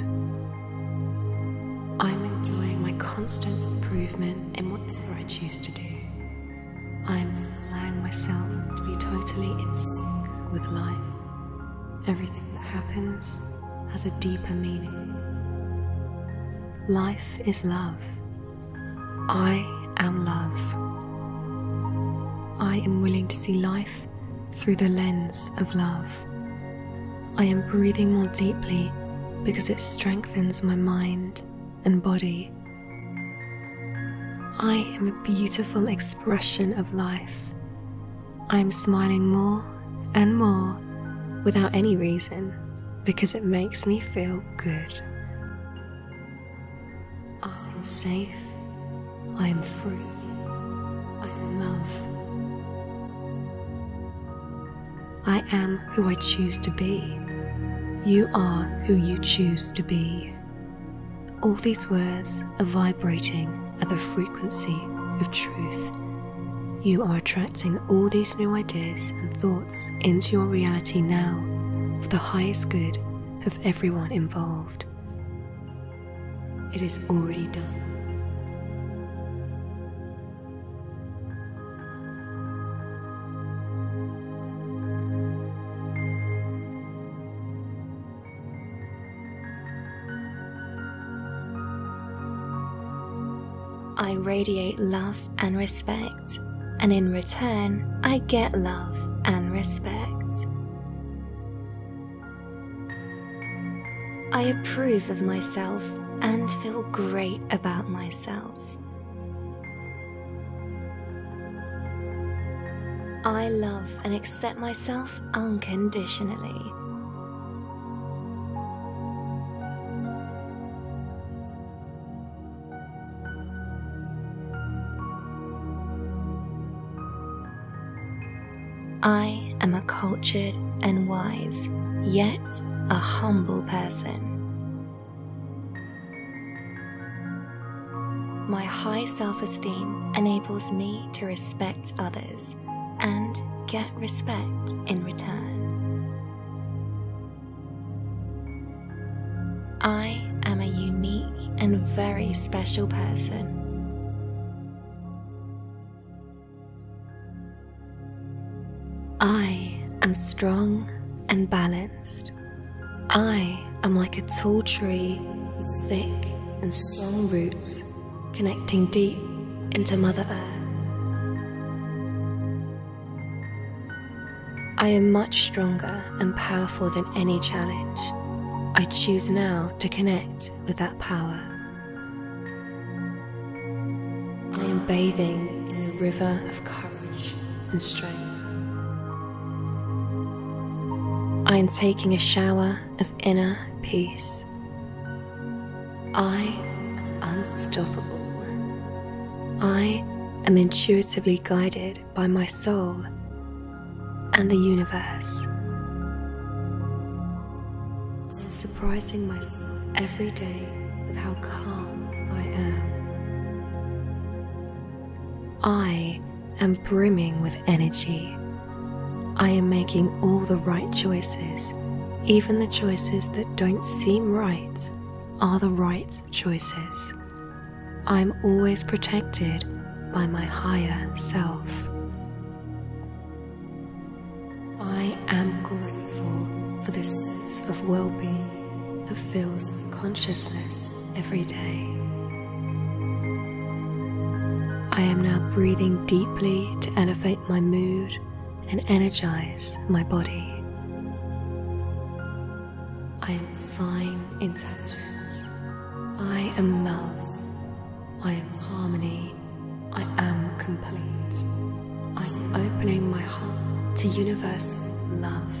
I'm enjoying my constant improvement in whatever I choose to do. I'm allowing myself to be totally in sync with life. Everything that happens has a deeper meaning. Life is love. I am love. I am willing to see life through the lens of love. I am breathing more deeply because it strengthens my mind and body. I am a beautiful expression of life. I am smiling more and more without any reason because it makes me feel good. I am safe. I am free. I am love. I am who I choose to be. You are who you choose to be. All these words are vibrating at the frequency of truth. You are attracting all these new ideas and thoughts into your reality now for the highest good of everyone involved. It is already done. I radiate love and respect, and in return, I get love and respect. I approve of myself and feel great about myself. I love and accept myself unconditionally. I am a cultured and wise, yet a humble person. My high self-esteem enables me to respect others and get respect in return. I am a unique and very special person. I am strong and balanced. I am like a tall tree with thick and strong roots connecting deep into Mother Earth. I am much stronger and powerful than any challenge. I choose now to connect with that power. I am bathing in the river of courage and strength. I am taking a shower of inner peace. I am unstoppable. I am intuitively guided by my soul and the universe. I am surprising myself every day with how calm I am. I am brimming with energy. I am making all the right choices. Even the choices that don't seem right are the right choices. I am always protected by my higher self. I am grateful for this sense of well-being that fills my consciousness every day. I am now breathing deeply to elevate my mood and energize my body. I am fine intelligence. I am love. I am harmony. I am complete. I am opening my heart to universal love.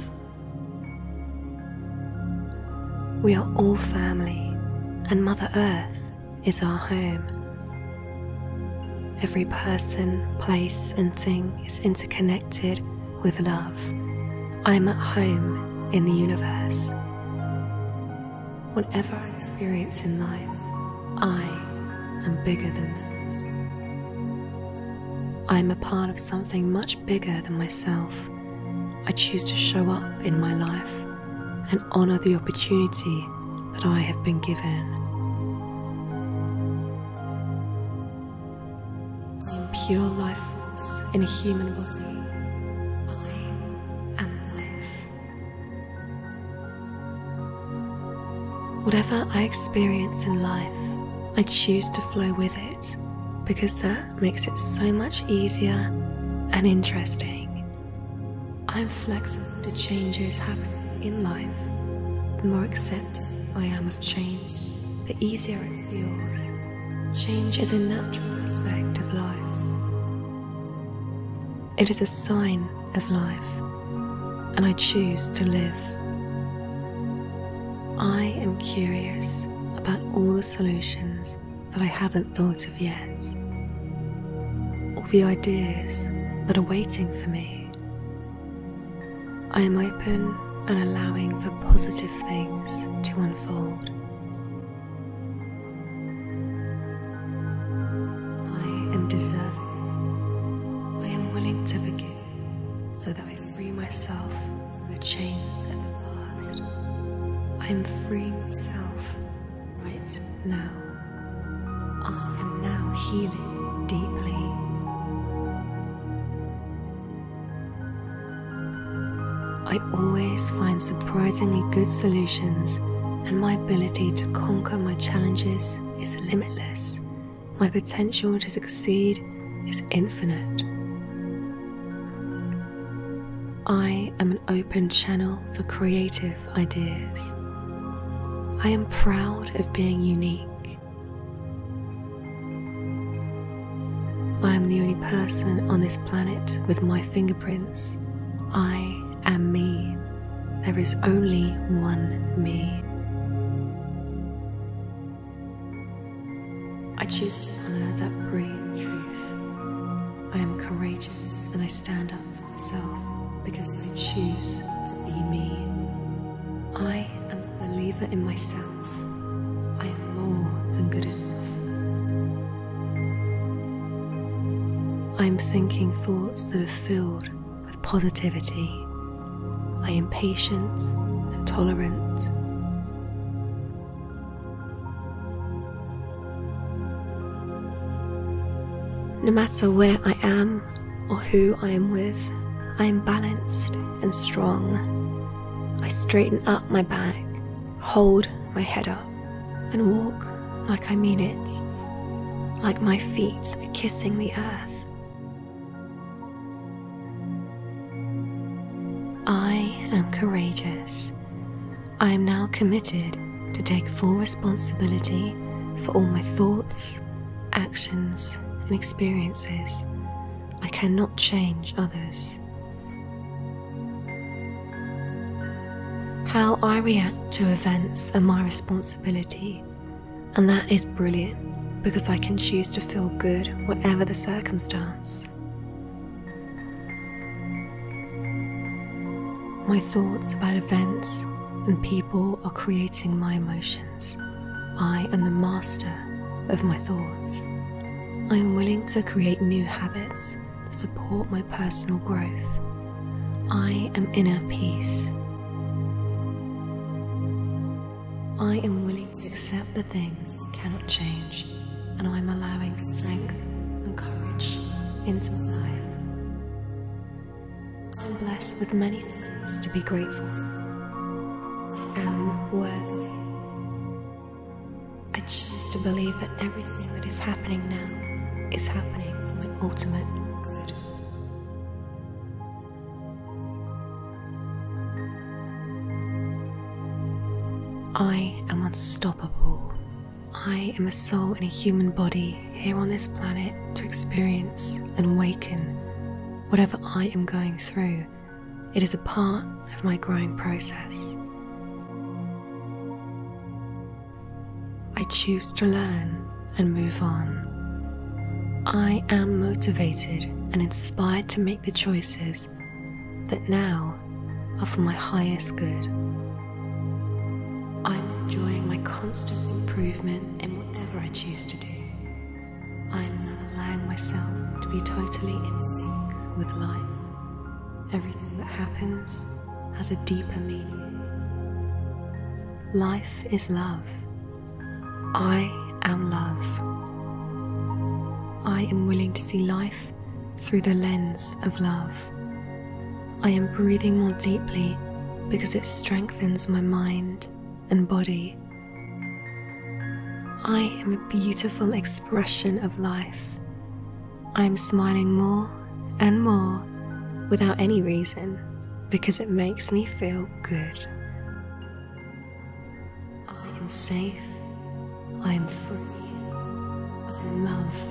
We are all family, and Mother Earth is our home. Every person, place, and thing is interconnected with love. I am at home in the universe. Whatever I experience in life, I am bigger than that. I am a part of something much bigger than myself. I choose to show up in my life and honor the opportunity that I have been given. I am pure life force in a human body. I am life. Whatever I experience in life, I choose to flow with it because that makes it so much easier and interesting. I'm flexible to changes happening in life. The more accepting I am of change, the easier it feels. Change is a natural aspect of life. It is a sign of life, and I choose to live. I am curious about all the solutions that I haven't thought of yet, all the ideas that are waiting for me. I am open and allowing for positive things to unfold. I am deserving. I am willing to forgive so that I free myself from the chains of the past. I am freeing myself right now. I am now healing deeply. I always find surprisingly good solutions, and my ability to conquer my challenges is limitless. My potential to succeed is infinite. I am an open channel for creative ideas. I am proud of being unique. I am the only person on this planet with my fingerprints. I am me. There is only one me. I choose to honor that brilliant truth. I am courageous and I stand up for myself because I choose to be me. I am a believer in myself. I am more than good enough. I am thinking thoughts that are filled with positivity. I am patient and tolerant. No matter where I am or who I am with, I am balanced and strong. I straighten up my back, hold my head up, and walk like I mean it, like my feet are kissing the earth. I am courageous. I am now committed to take full responsibility for all my thoughts, actions, and experiences. I cannot change others. How I react to events are my responsibility, and that is brilliant because I can choose to feel good whatever the circumstance. My thoughts about events and people are creating my emotions. I am the master of my thoughts. I am willing to create new habits that support my personal growth. I am inner peace. I am willing to accept the things that cannot change, and I am allowing strength and courage into my life. I am blessed with many things to be grateful for. I am worthy. I choose to believe that everything that is happening now is happening for my ultimate good. I am unstoppable. I am a soul in a human body here on this planet to experience and awaken whatever I am going through. It is a part of my growing process. I choose to learn and move on. I am motivated and inspired to make the choices that now are for my highest good. I'm enjoying my constant improvement in whatever I choose to do. I am now allowing myself to be totally in sync with life. Everything that happens has a deeper meaning. Life is love. I am love. I am willing to see life through the lens of love. I am breathing more deeply because it strengthens my mind and body. I am a beautiful expression of life. I am smiling more and more without any reason because it makes me feel good. I am safe. I am free. I am love.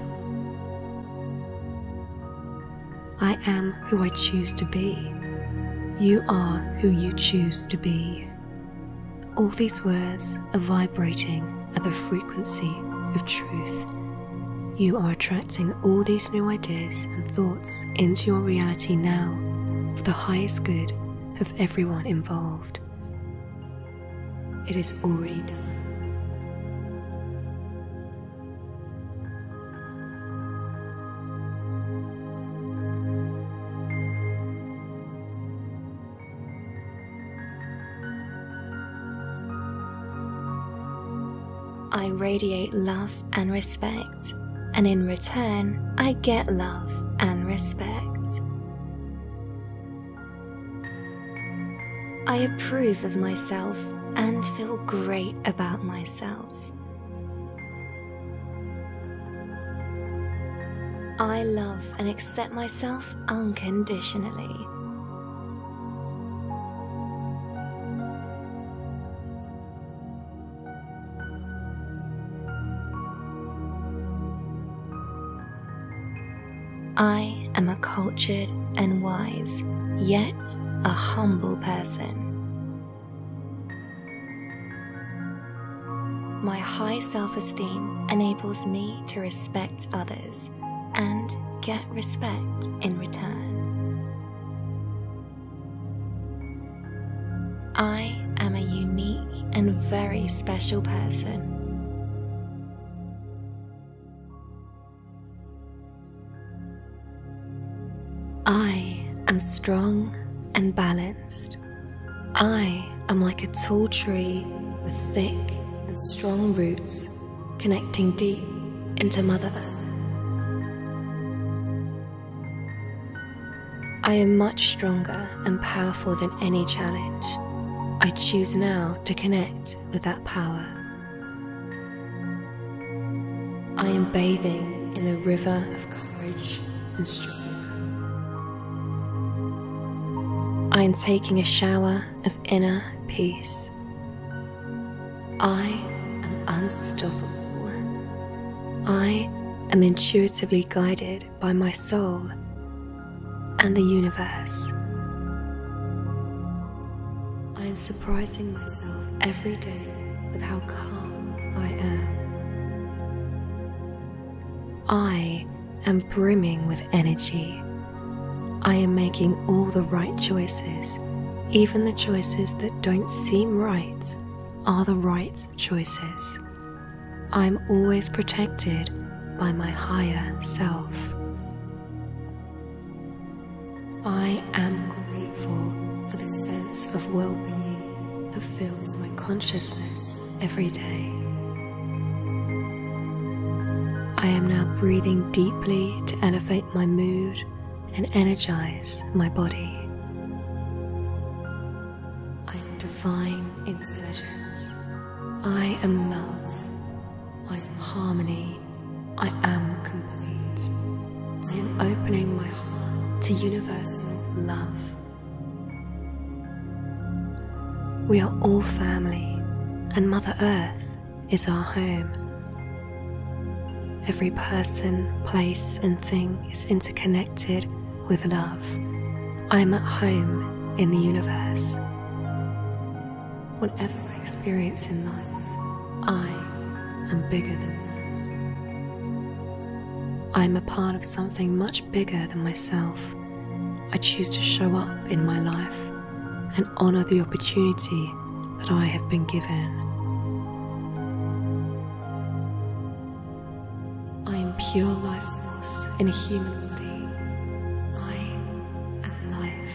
I am who I choose to be. You are who you choose to be. All these words are vibrating at the frequency of truth. You are attracting all these new ideas and thoughts into your reality now for the highest good of everyone involved. It is already done. I radiate love and respect, and in return, I get love and respect. I approve of myself and feel great about myself. I love and accept myself unconditionally. I am a cultured and wise, yet a humble person. My high self-esteem enables me to respect others and get respect in return. I am a unique and very special person. I am strong and balanced. I am like a tall tree with thick and strong roots connecting deep into Mother Earth. I am much stronger and powerful than any challenge. I choose now to connect with that power. I am bathing in the river of courage and strength. I am taking a shower of inner peace. I am unstoppable. I am intuitively guided by my soul and the universe. I am surprising myself every day with how calm I am. I am brimming with energy. I am making all the right choices. Even the choices that don't seem right are the right choices. I'm always protected by my higher self. I am grateful for the sense of well-being that fills my consciousness every day. I am now breathing deeply to elevate my mood and energize my body. I am divine intelligence. I am love. I am harmony. I am complete. I am opening my heart to universal love. We are all family, and Mother Earth is our home. Every person, place, and thing is interconnected with love. I am at home in the universe. Whatever I experience in life, I am bigger than that. I am a part of something much bigger than myself. I choose to show up in my life and honor the opportunity that I have been given. pure life force in a human body. I am life.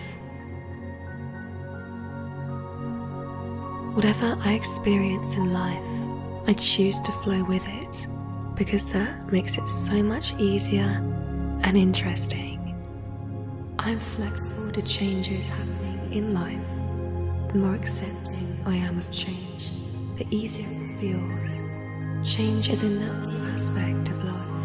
Whatever I experience in life, I choose to flow with it because that makes it so much easier and interesting. I'm flexible to changes happening in life. The more accepting I am of change, the easier it feels. Change is a natural aspect of life.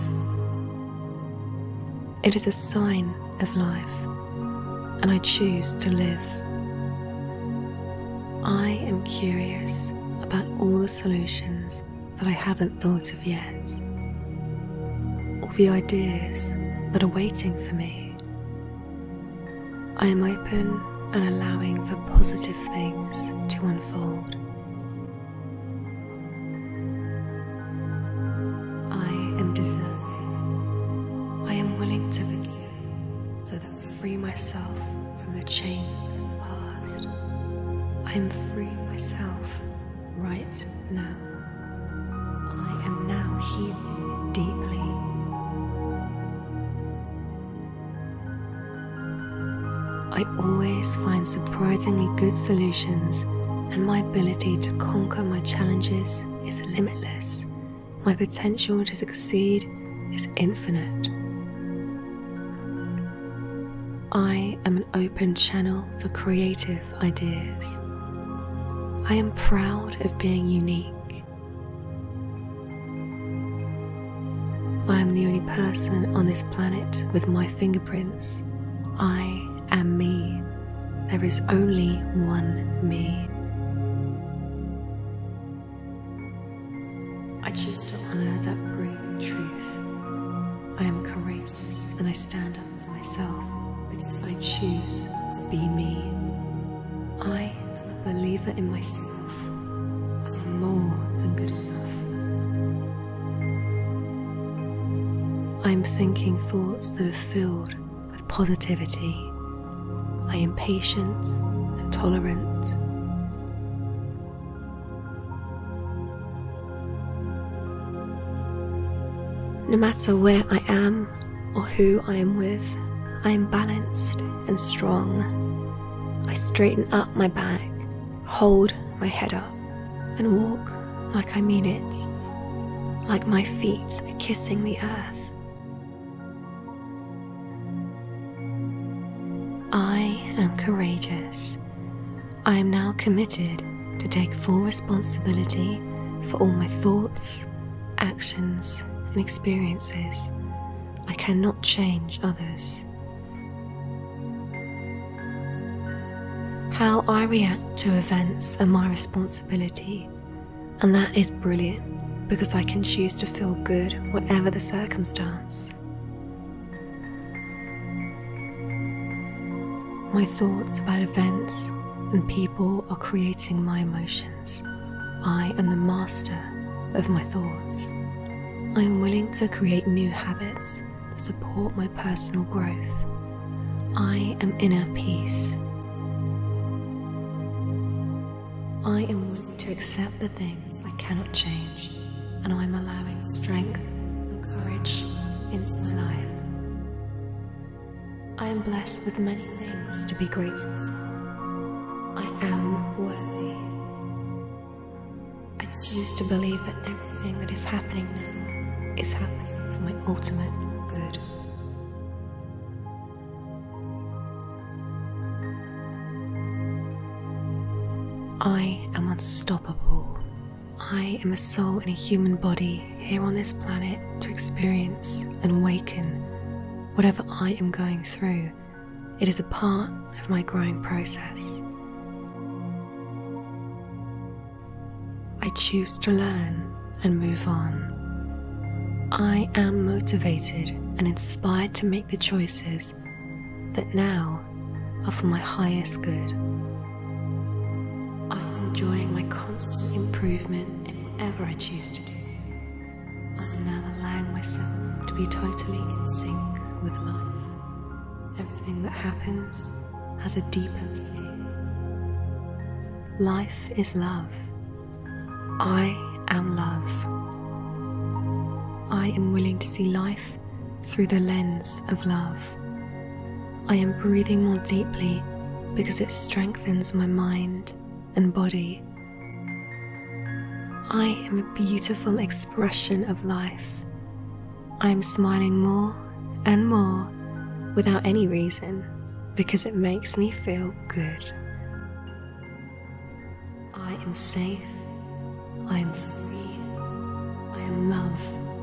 It is a sign of life, and I choose to live. I am curious about all the solutions that I haven't thought of yet, all the ideas that are waiting for me. I am open and allowing for positive things to unfold. I am deserving. I am willing to forgive so that I free myself from the chains of the past. I am freeing myself right now. I am now healing deeply. I always find surprisingly good solutions, and my ability to conquer my challenges is limitless. My potential to succeed is infinite. I am an open channel for creative ideas. I am proud of being unique. I am the only person on this planet with my fingerprints. I am me. There is only one me. I choose to honor that brilliant truth. I am courageous and I stand up for myself because I choose to be me. I am a believer in myself. I am more than good enough. I am thinking thoughts that are filled with positivity. I am patient and tolerant. No matter where I am or who I am with, I am balanced and strong. I straighten up my back, hold my head up, and walk like I mean it, like my feet are kissing the earth. I am courageous. I am now committed to take full responsibility for all my thoughts, actions, and experiences. I cannot change others. How I react to events are my responsibility, and that is brilliant because I can choose to feel good whatever the circumstance. My thoughts about events and people are creating my emotions. I am the master of my thoughts. I am willing to create new habits that support my personal growth. I am inner peace. I am willing to accept the things I cannot change, and I am allowing strength and courage into my life. I am blessed with many things to be grateful for. I am worthy. I choose to believe that everything that is happening now is happening for my ultimate good. I am unstoppable. I am a soul in a human body here on this planet to experience and awaken whatever I am going through. It is a part of my growing process. I choose to learn and move on. I am motivated and inspired to make the choices that now are for my highest good. I am enjoying my constant improvement in whatever I choose to do. I am now allowing myself to be totally in sync with life. Everything that happens has a deeper meaning. Life is love. I am love. I am willing to see life through the lens of love. I am breathing more deeply because it strengthens my mind and body. I am a beautiful expression of life. I am smiling more and more without any reason because it makes me feel good. I am safe. I am free. I am love.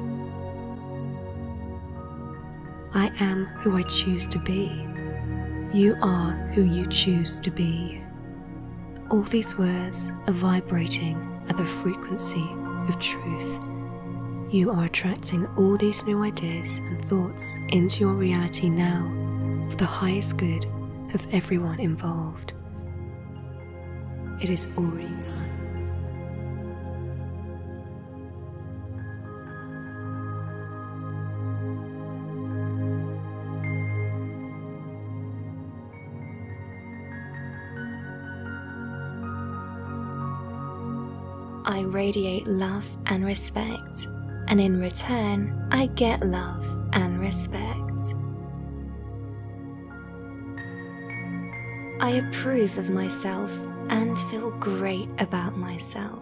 I am who I choose to be. You are who you choose to be. All these words are vibrating at the frequency of truth. You are attracting all these new ideas and thoughts into your reality now for the highest good of everyone involved. It is already done. I radiate love and respect, and in return, I get love and respect. I approve of myself and feel great about myself.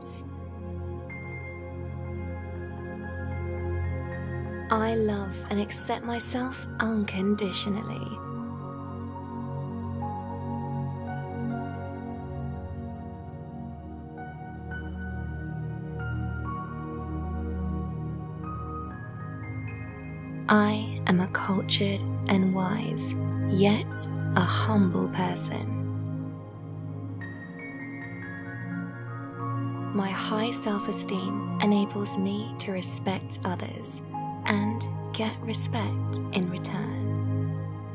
I love and accept myself unconditionally. I am a cultured and wise, yet a humble person. My high self-esteem enables me to respect others and get respect in return.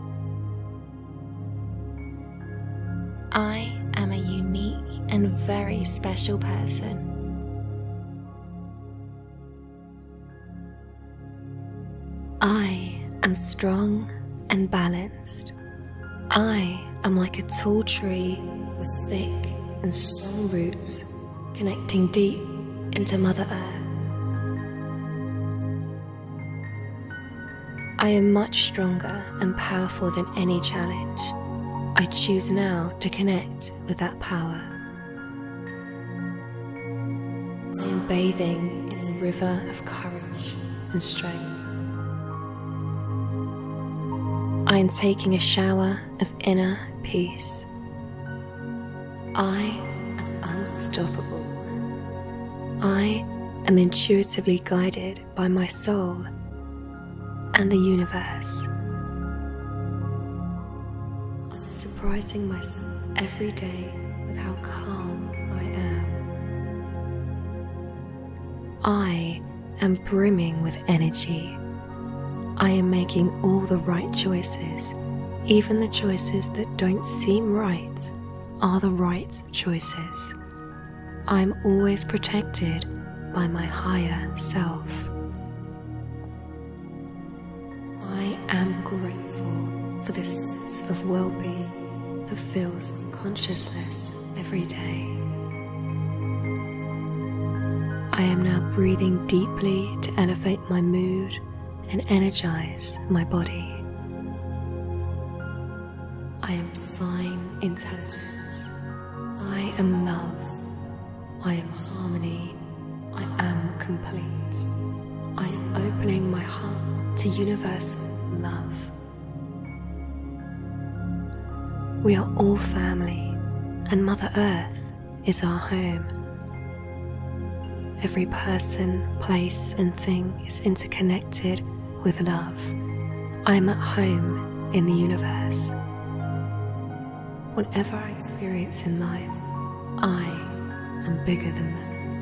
I am a unique and very special person. I am strong and balanced. I am like a tall tree with thick and strong roots connecting deep into Mother Earth. I am much stronger and powerful than any challenge. I choose now to connect with that power. I am bathing in a river of courage and strength. I am taking a shower of inner peace. I am unstoppable. I am intuitively guided by my soul and the universe. I am surprising myself every day with how calm I am. I am brimming with energy. I am making all the right choices. Even the choices that don't seem right are the right choices. I'm always protected by my higher self. I am grateful for the sense of well-being that fills my consciousness every day. I am now breathing deeply to elevate my mood and energize my body. I am divine intelligence. I am love. I am harmony. I am complete. I am opening my heart to universal love. We are all family, and Mother Earth is our home. Every person, place, and thing is interconnected with love. I am at home in the universe. Whatever I experience in life, I am bigger than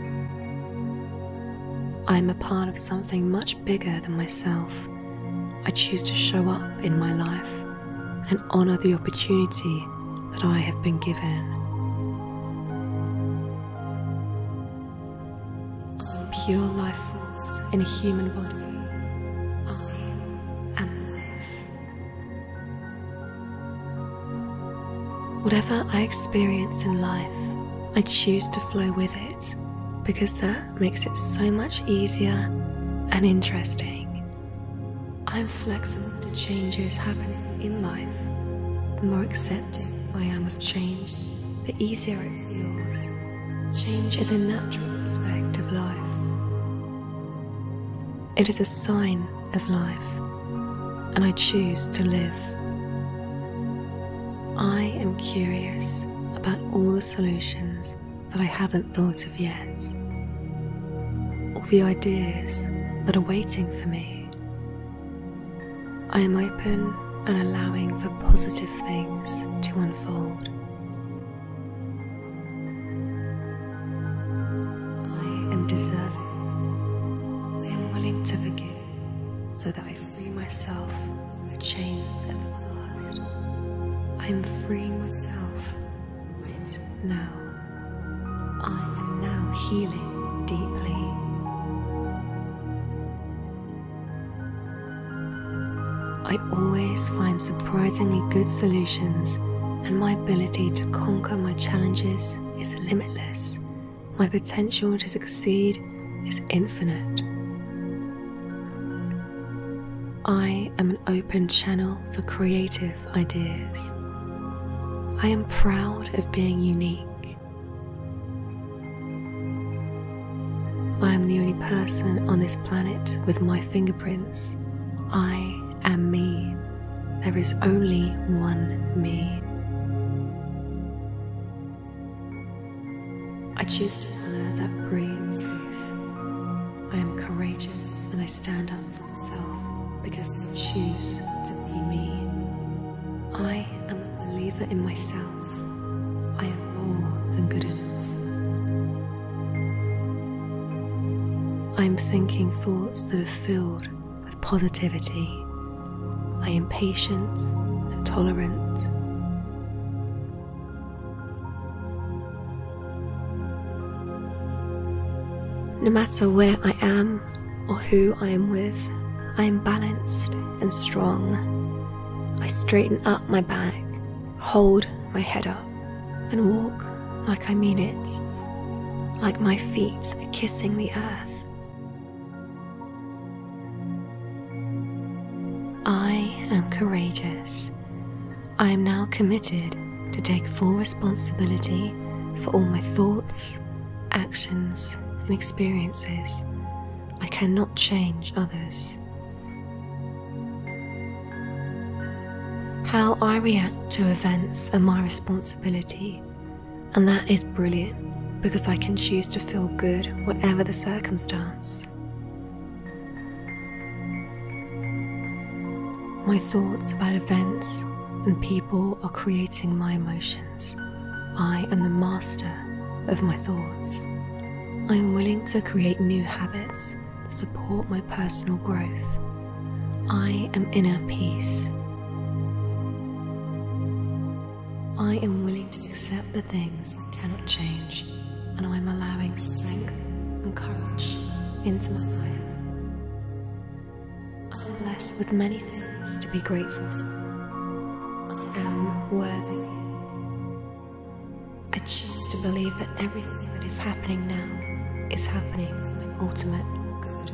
that. I am a part of something much bigger than myself. I choose to show up in my life and honor the opportunity that I have been given. I am pure life force in a human body. Whatever I experience in life, I choose to flow with it because that makes it so much easier and interesting. I'm flexible to changes happening in life. The more accepting I am of change, the easier it feels. Change is a natural aspect of life. It is a sign of life, and I choose to live. I am curious about all the solutions that I haven't thought of yet, all the ideas that are waiting for me. I am open and allowing for positive things to unfold. I am deserving. I am willing to forgive so that I free myself from the chains of the past. I am freeing myself right now. I am now healing deeply. I always find surprisingly good solutions, and my ability to conquer my challenges is limitless. My potential to succeed is infinite. I am an open channel for creative ideas. I am proud of being unique. I am the only person on this planet with my fingerprints. I am me. There is only one me. I choose to honor that brilliant truth. I am courageous and I stand up for myself because I choose to be me. I am a believer in myself. I am more than good enough. I am thinking thoughts that are filled with positivity. I am patient and tolerant. No matter where I am or who I am with, I am balanced and strong. I straighten up my back, hold my head up, and walk like I mean it, like my feet are kissing the earth. I am courageous. I am now committed to take full responsibility for all my thoughts, actions, and experiences. I cannot change others. How I react to events are my responsibility, and that is brilliant because I can choose to feel good whatever the circumstance. My thoughts about events and people are creating my emotions. I am the master of my thoughts. I am willing to create new habits that support my personal growth. I am inner peace. I am willing to accept the things I cannot change, and I am allowing strength and courage into my life. I am blessed with many things to be grateful for. I am worthy. I choose to believe that everything that is happening now is happening for my ultimate good.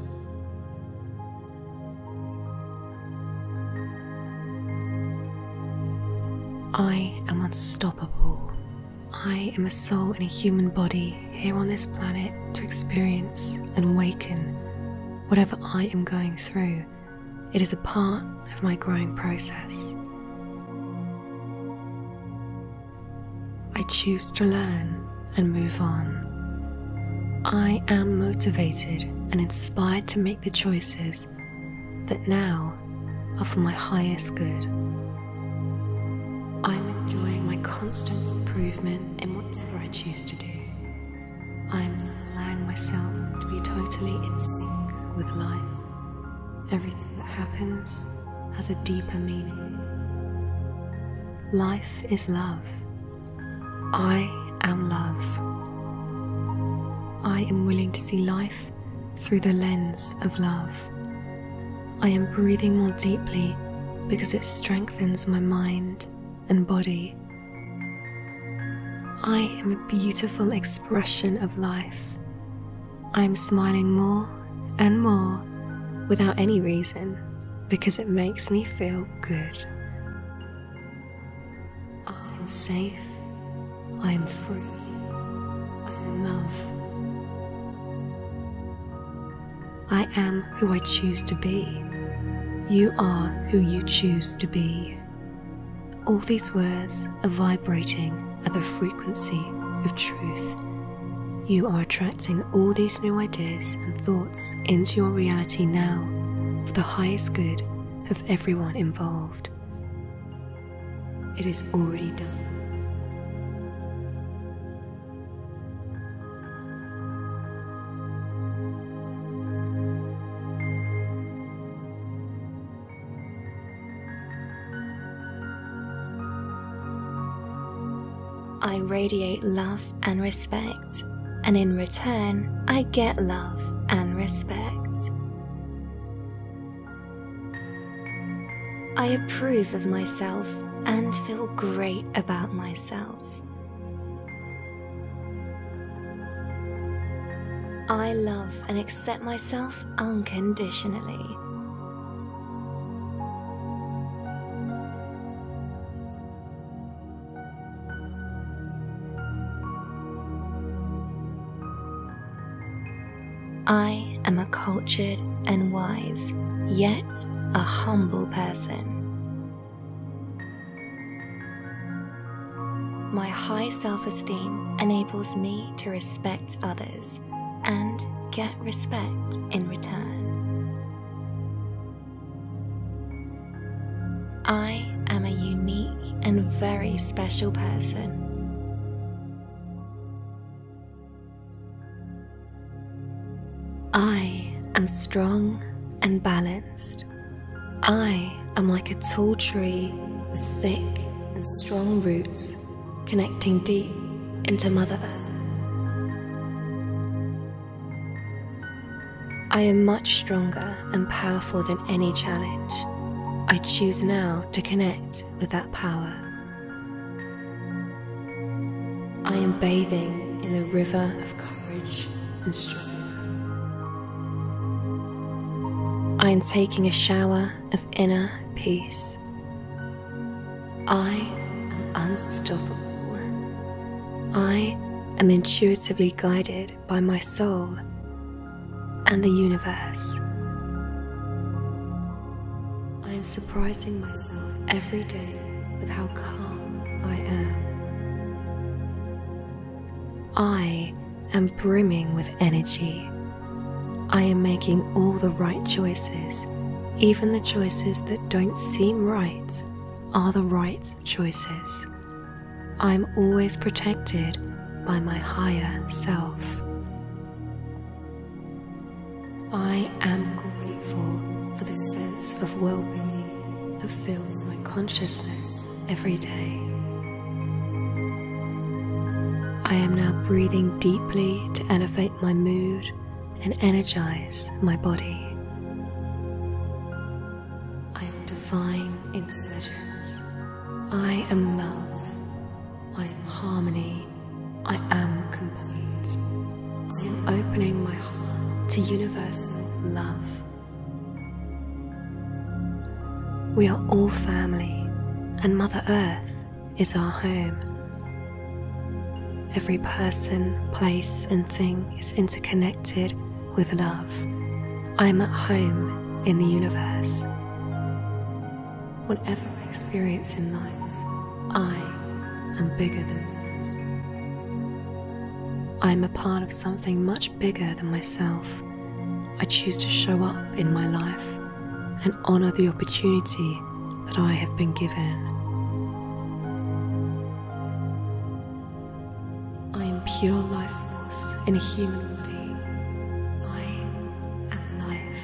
I am unstoppable. I am a soul in a human body here on this planet to experience and awaken whatever I am going through. It is a part of my growing process. I choose to learn and move on. I am motivated and inspired to make the choices that now are for my highest good. I'm enjoying my constant improvement in whatever I choose to do. I'm allowing myself to be totally in sync with life. Everything that happens has a deeper meaning. Life is love. I am love. I am willing to see life through the lens of love. I am breathing more deeply because it strengthens my mind and body. I am a beautiful expression of life. I am smiling more and more without any reason, because it makes me feel good. I am safe, I am free, I am love. I am who I choose to be. You are who you choose to be. All these words are vibrating at the frequency of truth. You are attracting all these new ideas and thoughts into your reality now for the highest good of everyone involved. It is already done. I radiate love and respect, and in return, I get love and respect. I approve of myself and feel great about myself. I love and accept myself unconditionally. I am a cultured and wise, yet a humble person. My high self-esteem enables me to respect others and get respect in return. I am a unique and very special person. I am strong and balanced. I am like a tall tree with thick and strong roots connecting deep into Mother Earth. I am much stronger and powerful than any challenge. I choose now to connect with that power. I am bathing in the river of courage and strength. I am taking a shower of inner peace. I am unstoppable. I am intuitively guided by my soul and the universe. I am surprising myself every day with how calm I am. I am brimming with energy. I am making all the right choices. Even the choices that don't seem right are the right choices. I am always protected by my higher self. I am grateful for the sense of well-being that fills my consciousness every day. I am now breathing deeply to elevate my mood and energize my body. I am divine intelligence. I am love. I am harmony. I am complete. I am opening my heart to universal love. We are all family, and Mother Earth is our home. Every person, place, and thing is interconnected with love. I am at home in the universe. Whatever I experience in life, I am bigger than that. I am a part of something much bigger than myself. I choose to show up in my life and honor the opportunity that I have been given. I am pure life force in a human body. I am life.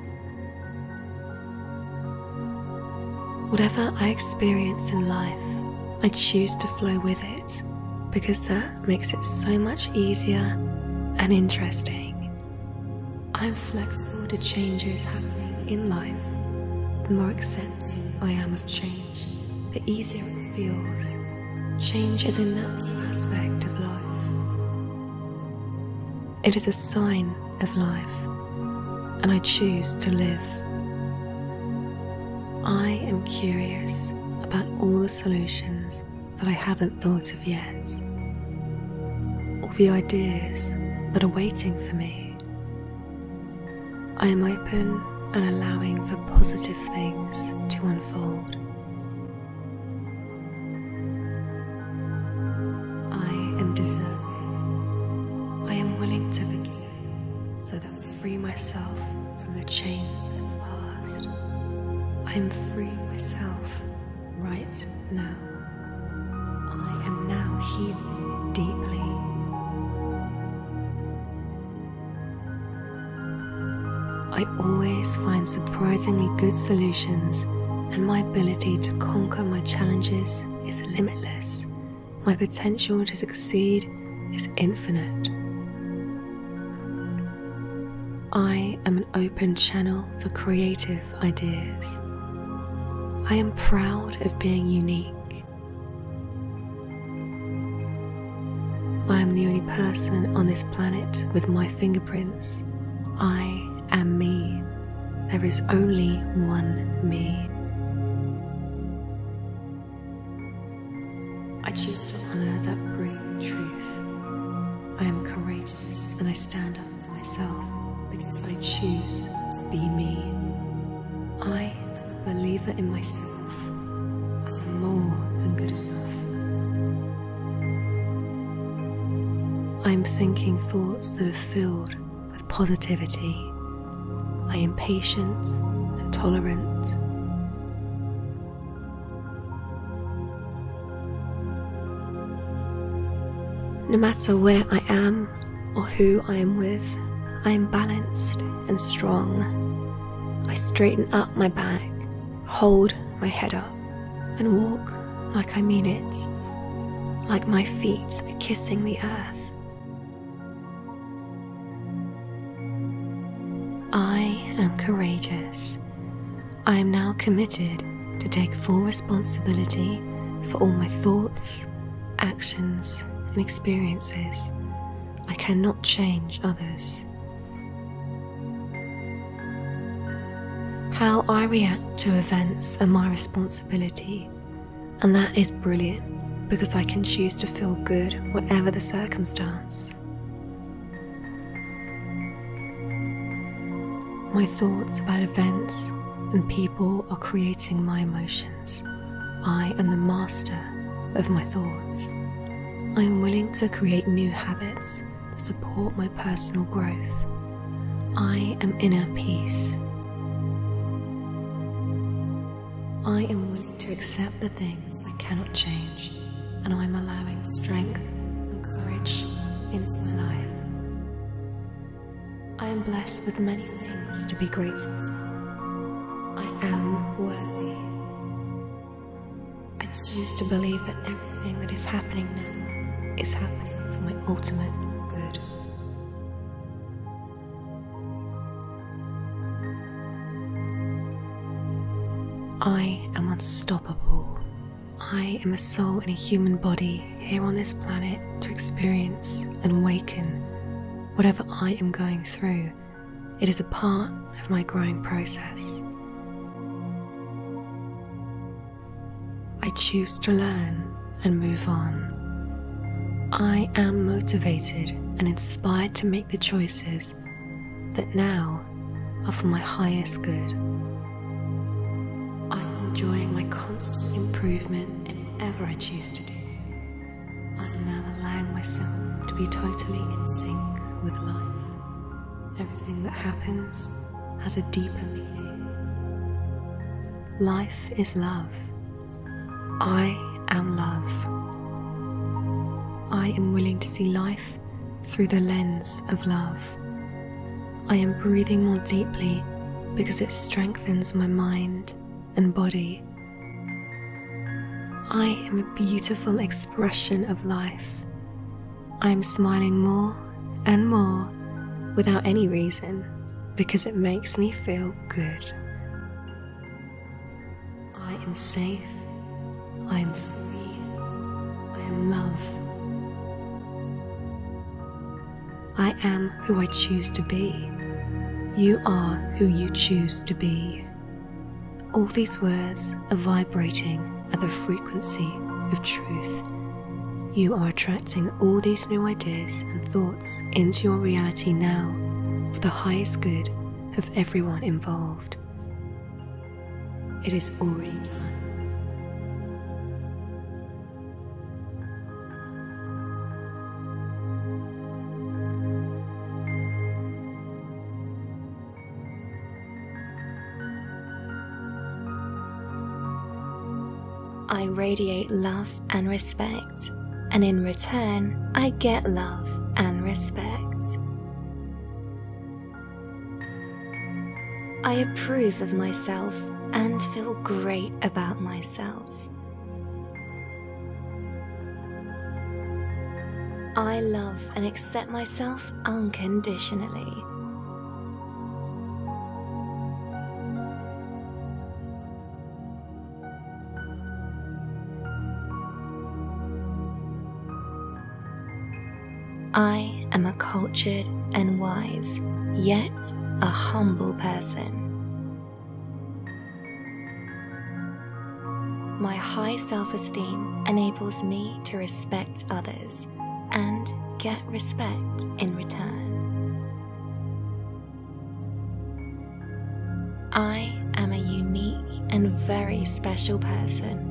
Whatever I experience in life, I choose to flow with it, because that makes it so much easier and interesting. I'm flexible to changes happening in life. The more accepting I am of change, the easier it feels. Change is a natural aspect of life. It is a sign of life. and I choose to live. I am curious about all the solutions that I haven't thought of yet, all the ideas that are waiting for me. I am open and allowing for positive things to unfold. I am deserving. I am willing to forgive so that I free myself from the chains of the past. I am freeing myself right now. I am now healing deeply. I always find surprisingly good solutions, and my ability to conquer my challenges is limitless. My potential to succeed is infinite. I am an open channel for creative ideas. I am proud of being unique. I am the only person on this planet with my fingerprints. I am me. There is only one me. I choose to honor that brilliant truth. I am courageous and I stand up for myself because I choose to be me. I am a believer in myself. I am more than good enough. I am thinking thoughts that are filled with positivity. I am patient and tolerant. No matter where I am or who I am with, I am balanced and strong. I straighten up my back, hold my head up, and walk like I mean it, like my feet are kissing the earth. I am courageous. I am now committed to take full responsibility for all my thoughts, actions, and experiences. I cannot change others. How I react to events are my responsibility, and that is brilliant because I can choose to feel good whatever the circumstance. My thoughts about events and people are creating my emotions. I am the master of my thoughts. I am willing to create new habits that support my personal growth. I am inner peace. I am willing to accept the things I cannot change, and I am allowing strength and courage into my life. I am blessed with many things to be grateful for. I am worthy. I choose to believe that everything that is happening now is happening for my ultimate good. I am unstoppable. I am a soul in a human body here on this planet to experience and awaken whatever I am going through. It is a part of my growing process. I choose to learn and move on. I am motivated and inspired to make the choices that now are for my highest good. I am enjoying my constant improvement in whatever I choose to do. I am now allowing myself to be totally in sync with life. Everything that happens has a deeper meaning. Life is love. I am love. I am willing to see life through the lens of love. I am breathing more deeply because it strengthens my mind and body. I am a beautiful expression of life. I am smiling more and more without any reason because it makes me feel good. I am safe. I am free. I am love. I am who I choose to be. You are who you choose to be. All these words are vibrating at the frequency of truth. You are attracting all these new ideas and thoughts into your reality now for the highest good of everyone involved. It is already done. I radiate love and respect, and in return, I get love and respect. I approve of myself and feel great about myself. I love and accept myself unconditionally. I am a cultured and wise, yet a humble person. My high self-esteem enables me to respect others and get respect in return. I am a unique and very special person.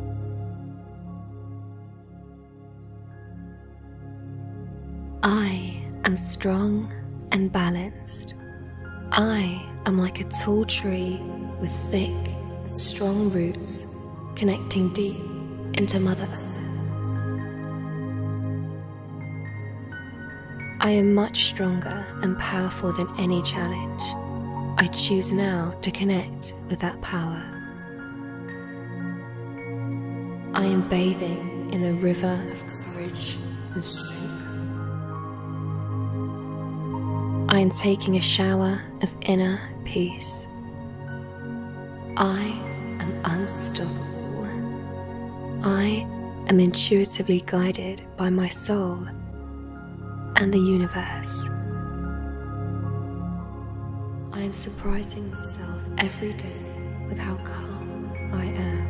I am strong and balanced. I am like a tall tree with thick and strong roots connecting deep into Mother Earth. I am much stronger and powerful than any challenge. I choose now to connect with that power. I am bathing in the river of courage and strength. I am taking a shower of inner peace. I am unstoppable. I am intuitively guided by my soul and the universe. I am surprising myself every day with how calm I am.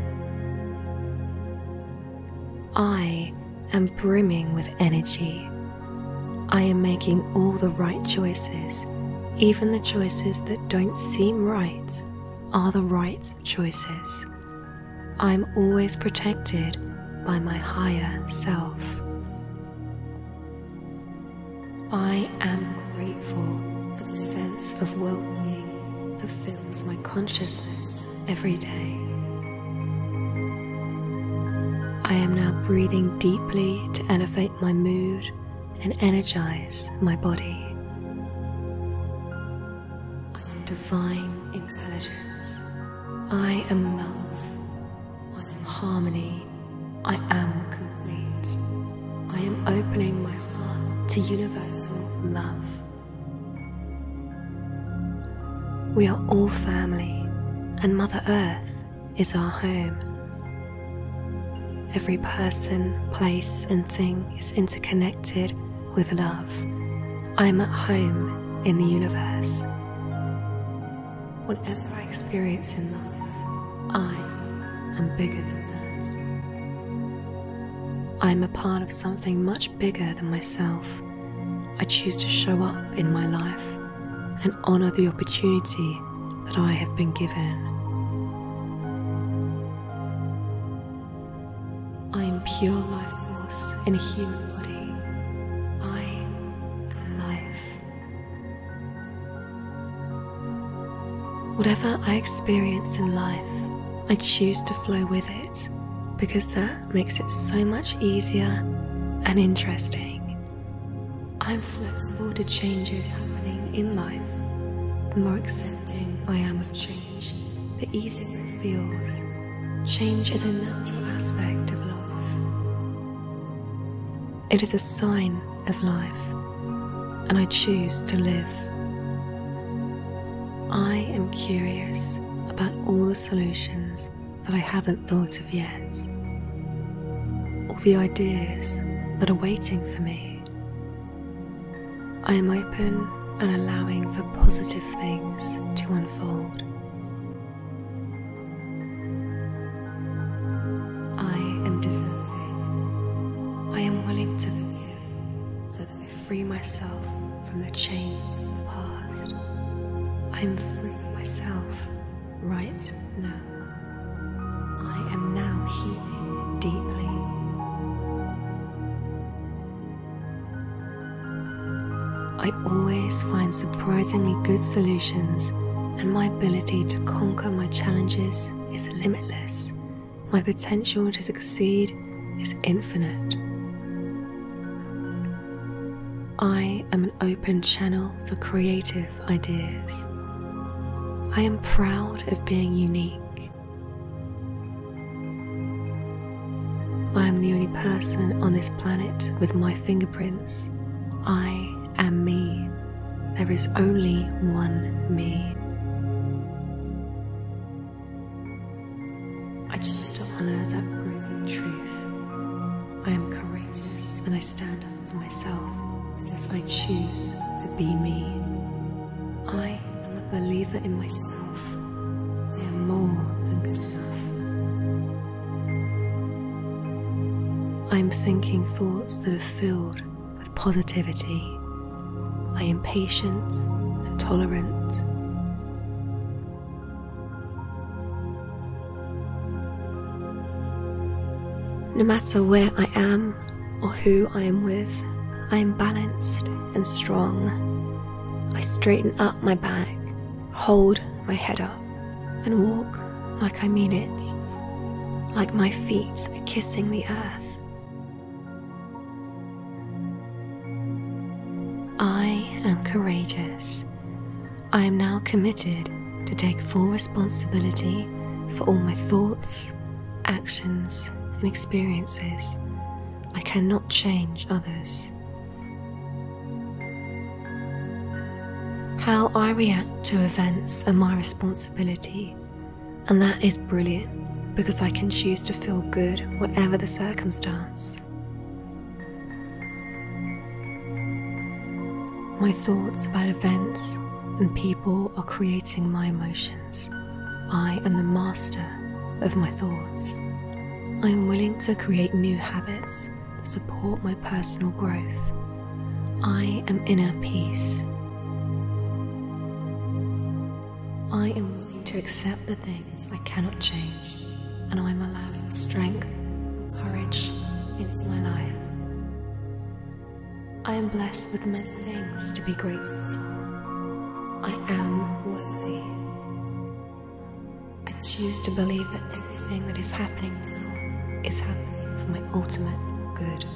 I am brimming with energy. I am making all the right choices. Even the choices that don't seem right are the right choices. I am always protected by my higher self. I am grateful for the sense of well-being that fills my consciousness every day. I am now breathing deeply to elevate my mood and energize my body. I am divine intelligence. I am love. I am harmony. I am complete. I am opening my heart to universal love. We are all family, and Mother Earth is our home. Every person, place, and thing is interconnected with love. I am at home in the universe. Whatever I experience in life, I am bigger than that. I am a part of something much bigger than myself. I choose to show up in my life and honor the opportunity that I have been given. I am pure life force in a human body. I am life. Whatever I experience in life, I choose to flow with it because that makes it so much easier and interesting. I'm flexible to changes happening in life. The more accepting I am of change, the easier it feels. Change is a natural aspect of life. It is a sign of life, and I choose to live. I am curious about all the solutions that I haven't thought of yet, all the ideas that are waiting for me. I am open and allowing for positive things to unfold. I am deserving. I am willing to forgive so that I free myself from the chains of the past. I am freeing myself right now. I am now healing deeply. I always find surprisingly good solutions, and my ability to conquer my challenges is limitless. My potential to succeed is infinite. I am an open channel for creative ideas. I am proud of being unique. I am the only person on this planet with my fingerprints. I am me. There is only one me. I choose to honor that brilliant truth. I am courageous and I stand up for myself because I choose to be me. I am a believer in myself. I am more than good enough. I am thinking thoughts that are filled with positivity. I am patient and tolerant. No matter where I am or who I am with, I am balanced and strong. I straighten up my back, hold my head up, and walk like I mean it, like my feet are kissing the earth. I am courageous. I am now committed to take full responsibility for all my thoughts, actions, and experiences. I cannot change others. How I react to events are my responsibility, and that is brilliant because I can choose to feel good whatever the circumstance. My thoughts about events and people are creating my emotions. I am the master of my thoughts. I am willing to create new habits that support my personal growth. I am inner peace. I am willing to accept the things I cannot change, and I am allowing strength and courage into my life. I am blessed with many things to be grateful for. I am worthy. I choose to believe that everything that is happening now is happening for my ultimate good.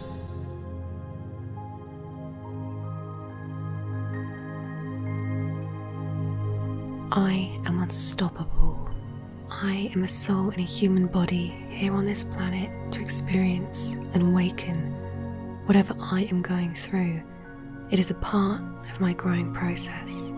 I am unstoppable. I am a soul in a human body here on this planet to experience and awaken whatever I am going through. It is a part of my growing process.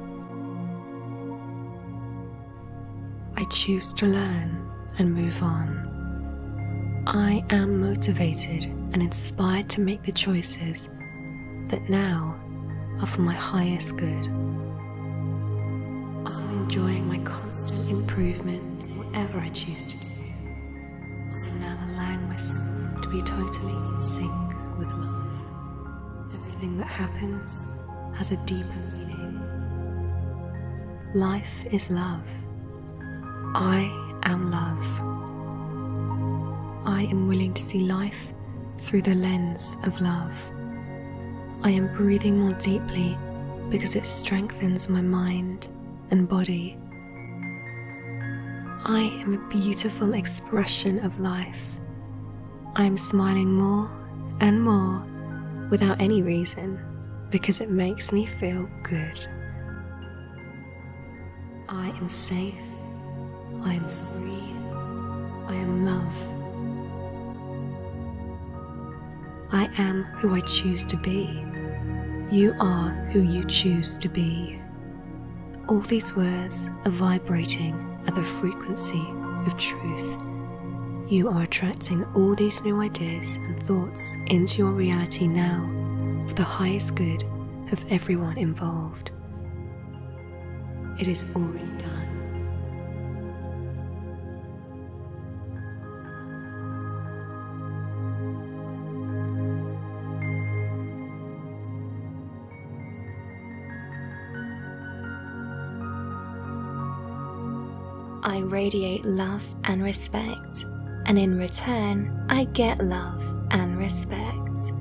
I choose to learn and move on. I am motivated and inspired to make the choices that now are for my highest good. I'm enjoying my constant improvement in whatever I choose to do. I am now allowing myself to be totally in sync with love. Everything that happens has a deeper meaning. Life is love. I am love. I am willing to see life through the lens of love. I am breathing more deeply because it strengthens my mind and body. I am a beautiful expression of life. I am smiling more and more without any reason because it makes me feel good. I am safe. I am free. I am love. I am who I choose to be. You are who you choose to be. All these words are vibrating at the frequency of truth. You are attracting all these new ideas and thoughts into your reality now for the highest good of everyone involved. It is already done. I radiate love and respect, and in return, I get love and respect.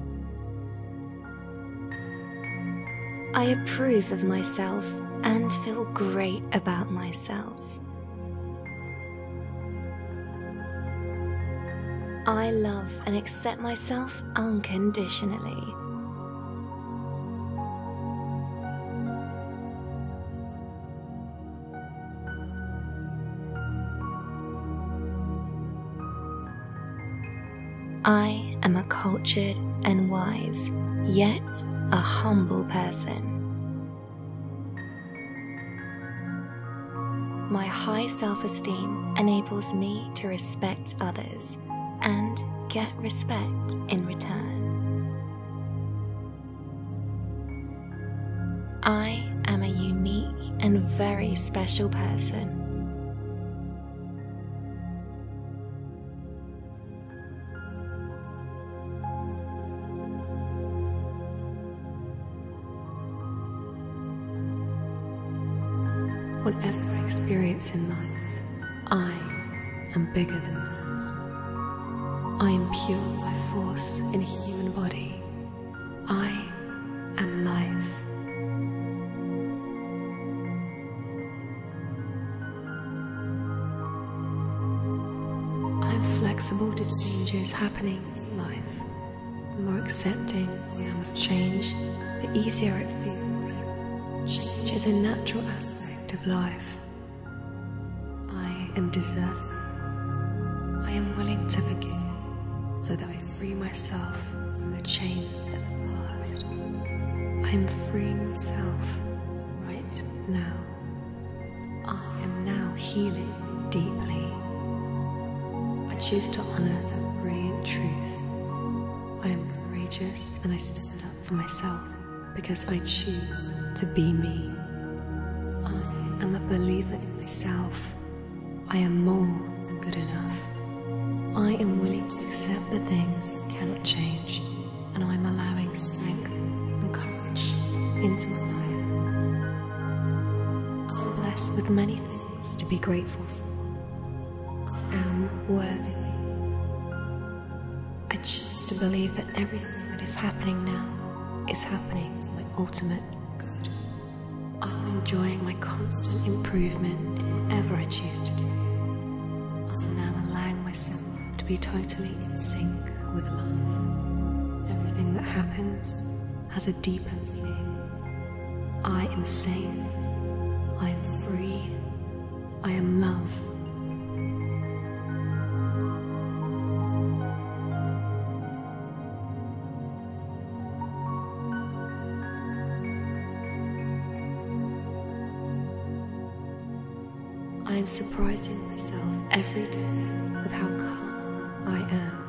I approve of myself and feel great about myself. I love and accept myself unconditionally. I am a cultured and wise, yet a humble person. My high self-esteem enables me to respect others and get respect in return. I am a unique and very special person. Whatever I experience in life, I am bigger than that. I am pure life force in a human body. I am life. I am flexible to changes happening in life. The more accepting I am of change, the easier it feels. Change is a natural aspect of life. I am deserving. I am willing to forgive so that I free myself from the chains of the past. I am freeing myself right now. I am now healing deeply. I choose to honor that brilliant truth. I am courageous and I stand up for myself because I choose to be me. I am a believer in myself. I am more than good enough. I am willing to accept the things that cannot change, and I am allowing strength and courage into my life. I am blessed with many things to be grateful for. I am worthy. I choose to believe that everything that is happening now is happening for my ultimate good. I am enjoying my constant improvement in whatever I choose to do. I am now allowing myself to be totally in sync with life. Everything that happens has a deeper meaning. I am safe. I am free. I am love. I am surprising myself every day with how calm I am.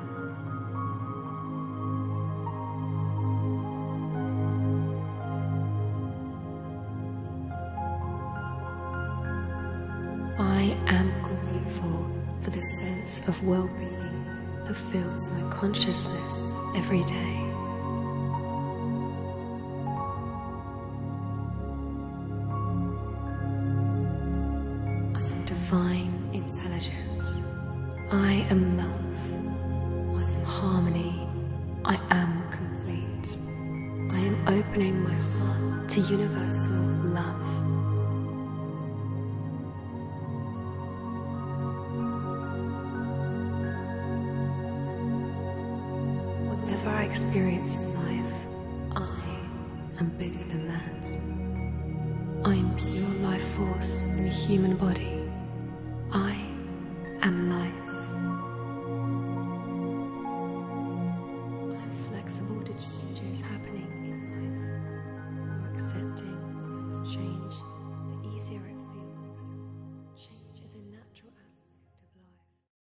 I am grateful for the sense of well-being that fills my consciousness every day. Divine intelligence. I am love. I am harmony. I am complete. I am opening my heart to universal love. Whatever I experience in life, I am bigger than that. I am pure life force in a human body.